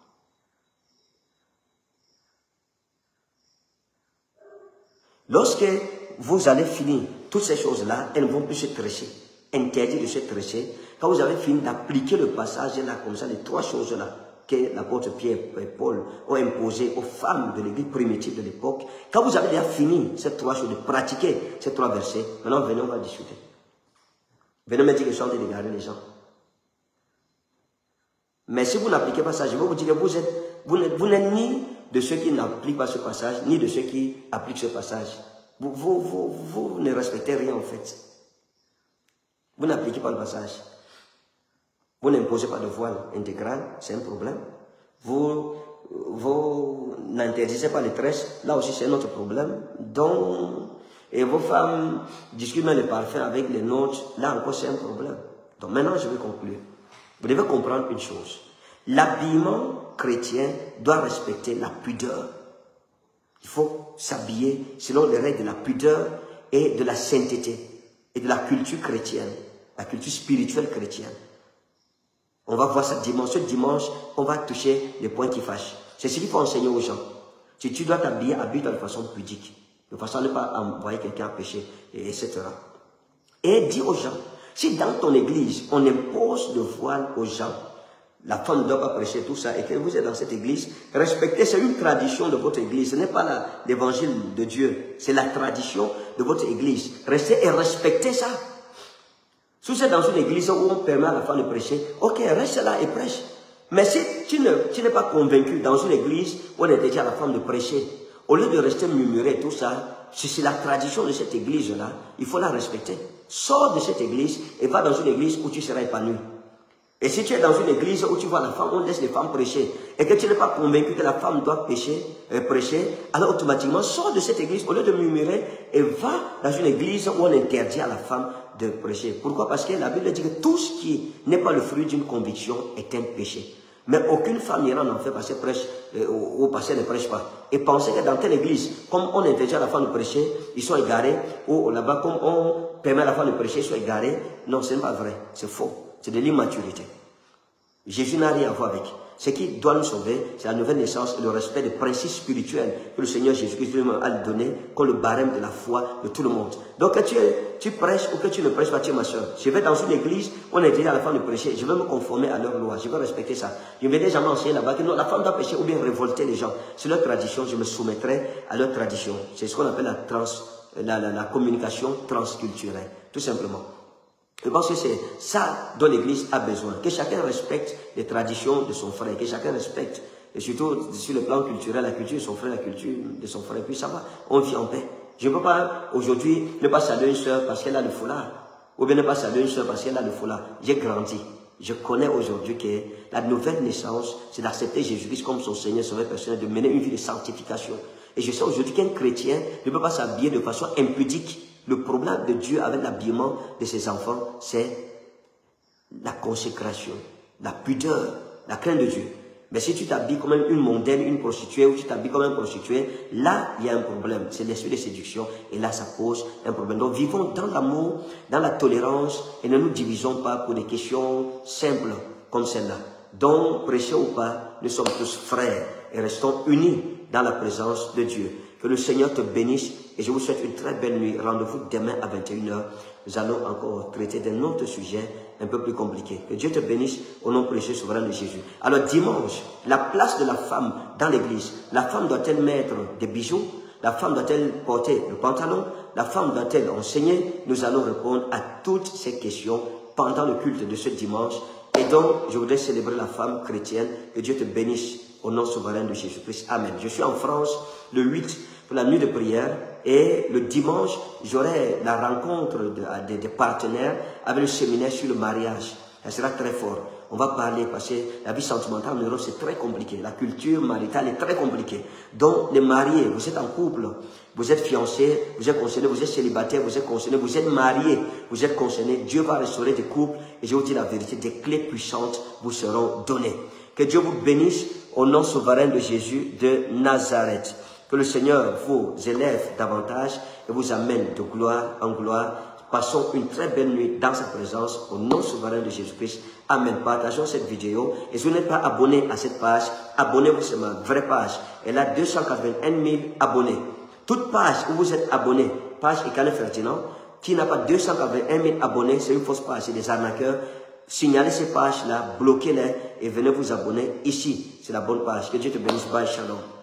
lorsque vous allez finir toutes ces choses-là, elles ne vont plus se tresser. Interdit de se tresser. Quand vous avez fini d'appliquer le passage là, comme ça, les 3 choses-là que l'apôtre Pierre et Paul ont imposées aux femmes de l'église primitive de l'époque, quand vous avez déjà fini ces 3 choses, de pratiquer ces 3 versets, maintenant venez, on va discuter. Venez me dire que je suis en train de regarder les gens. Mais si vous n'appliquez pas ça, je vais vous dire que vous n'êtes ni de ceux qui n'appliquent pas ce passage, ni de ceux qui appliquent ce passage. Vous ne respectez rien en fait. Vous n'appliquez pas le passage. Vous n'imposez pas de voile intégral, c'est un problème. Vous n'interdisez pas les tresses, là aussi c'est un autre problème. Donc, et vos femmes discutent même les parfums avec les nôtres, là encore c'est un problème. Donc maintenant je vais conclure. Vous devez comprendre une chose. L'habillement chrétien doit respecter la pudeur. Il faut s'habiller selon les règles de la pudeur et de la sainteté et de la culture chrétienne, la culture spirituelle chrétienne. On va voir ça dimanche. Ce dimanche, on va toucher les points qui fâchent. C'est ce qu'il faut enseigner aux gens. Si tu dois t'habiller, habille-toi de façon pudique, de façon à ne pas envoyer quelqu'un à pécher, etc. Et dis aux gens, si dans ton église, on impose le voile aux gens, la femme ne doit pas prêcher tout ça, et que vous êtes dans cette église, respectez, c'est une tradition de votre église, ce n'est pas l'évangile de Dieu, c'est la tradition de votre église. Restez et respectez ça. Si vous êtes dans une église où on permet à la femme de prêcher, ok, reste là et prêche. Mais si tu n'es pas convaincu dans une église où on interdit à la femme de prêcher, au lieu de rester murmurer tout ça, si c'est la tradition de cette église-là, il faut la respecter. Sors de cette église et va dans une église où tu seras épanoui. Et si tu es dans une église où tu vois la femme, on laisse les femmes prêcher, et que tu n'es pas convaincu que la femme doit prêcher, alors automatiquement sors de cette église au lieu de murmurer et va dans une église où on interdit à la femme de prêcher. Pourquoi? Parce que la Bible dit que tout ce qui n'est pas le fruit d'une conviction est un péché. Mais aucune femme n'ira en enfer parce qu'elle prêche ou parce qu'elle ne prêche pas. Et pensez que dans telle église, comme on interdit à la femme de prêcher, ils sont égarés, ou là-bas, comme on permet à la femme de prêcher, ils sont égarés. Non, ce n'est pas vrai, c'est faux. C'est de l'immaturité. Jésus n'a rien à voir avec. Ce qui doit nous sauver, c'est la nouvelle naissance et le respect des principes spirituels que le Seigneur Jésus-Christ a donné comme le barème de la foi de tout le monde. Donc que tu prêches ou que tu ne prêches pas, tu es ma soeur. Je vais dans une église, on est déjà à la femme de prêcher, je vais me conformer à leur loi, je vais respecter ça. Je ne vais jamais enseigner là-bas que non, la femme doit prêcher ou bien révolter les gens. C'est leur tradition, je me soumettrai à leur tradition. C'est ce qu'on appelle la communication transculturelle, tout simplement. Je pense que c'est ça dont l'Église a besoin. Que chacun respecte les traditions de son frère. Que chacun respecte, et surtout sur le plan culturel, la culture de son frère, la culture de son frère. Et puis ça va, on vit en paix. Je ne peux pas aujourd'hui ne pas saluer une soeur parce qu'elle a le foulard. Ou bien ne pas saluer une soeur parce qu'elle a le foulard. J'ai grandi. Je connais aujourd'hui que la nouvelle naissance, c'est d'accepter Jésus-Christ comme son Seigneur, son personnel, de mener une vie de sanctification. Et je sais aujourd'hui qu'un chrétien ne peut pas s'habiller de façon impudique. Le problème de Dieu avec l'habillement de ses enfants, c'est la consécration, la pudeur, la crainte de Dieu. Mais si tu t'habilles comme une mondaine, une prostituée, ou tu t'habilles comme un prostitué, là, il y a un problème. C'est l'esprit de séduction, et là, ça pose un problème. Donc, vivons dans l'amour, dans la tolérance, et ne nous divisons pas pour des questions simples comme celle-là. Donc, prêchés ou pas, nous sommes tous frères, et restons unis dans la présence de Dieu. Que le Seigneur te bénisse, et je vous souhaite une très belle nuit. Rendez-vous demain à 21 h. Nous allons encore traiter d'un autre sujet un peu plus compliqué. Que Dieu te bénisse au nom précieux souverain de Jésus. Alors dimanche, la place de la femme dans l'église. La femme doit-elle mettre des bijoux? La femme doit-elle porter le pantalon? La femme doit-elle enseigner? Nous allons répondre à toutes ces questions pendant le culte de ce dimanche. Et donc, je voudrais célébrer la femme chrétienne. Que Dieu te bénisse au nom souverain de Jésus-Christ. Amen. Je suis en France le 8 pour la nuit de prière. Et le dimanche, j'aurai la rencontre des partenaires avec le séminaire sur le mariage. Ça sera très fort. On va parler parce que la vie sentimentale en Europe, c'est très compliqué. La culture maritale est très compliquée. Donc, les mariés, vous êtes en couple, vous êtes fiancés, vous êtes concernés, vous êtes célibataires, vous êtes concernés, vous êtes mariés, vous êtes concernés. Dieu va restaurer des couples. Et je vous dis la vérité, des clés puissantes vous seront données. Que Dieu vous bénisse au nom souverain de Jésus de Nazareth. Que le Seigneur vous élève davantage et vous amène de gloire en gloire. Passons une très belle nuit dans sa présence au nom souverain de Jésus-Christ. Amen. Partageons cette vidéo. Et si vous n'êtes pas abonné à cette page, abonnez-vous, c'est ma vraie page. Elle a 281 000 abonnés. Toute page où vous êtes abonné, page Ekane Ferdinand, qui n'a pas 281 000 abonnés, c'est une fausse page, c'est des arnaqueurs. Signalez ces pages-là, bloquez-les et venez vous abonner ici. C'est la bonne page. Que Dieu te bénisse. Bye, shalom.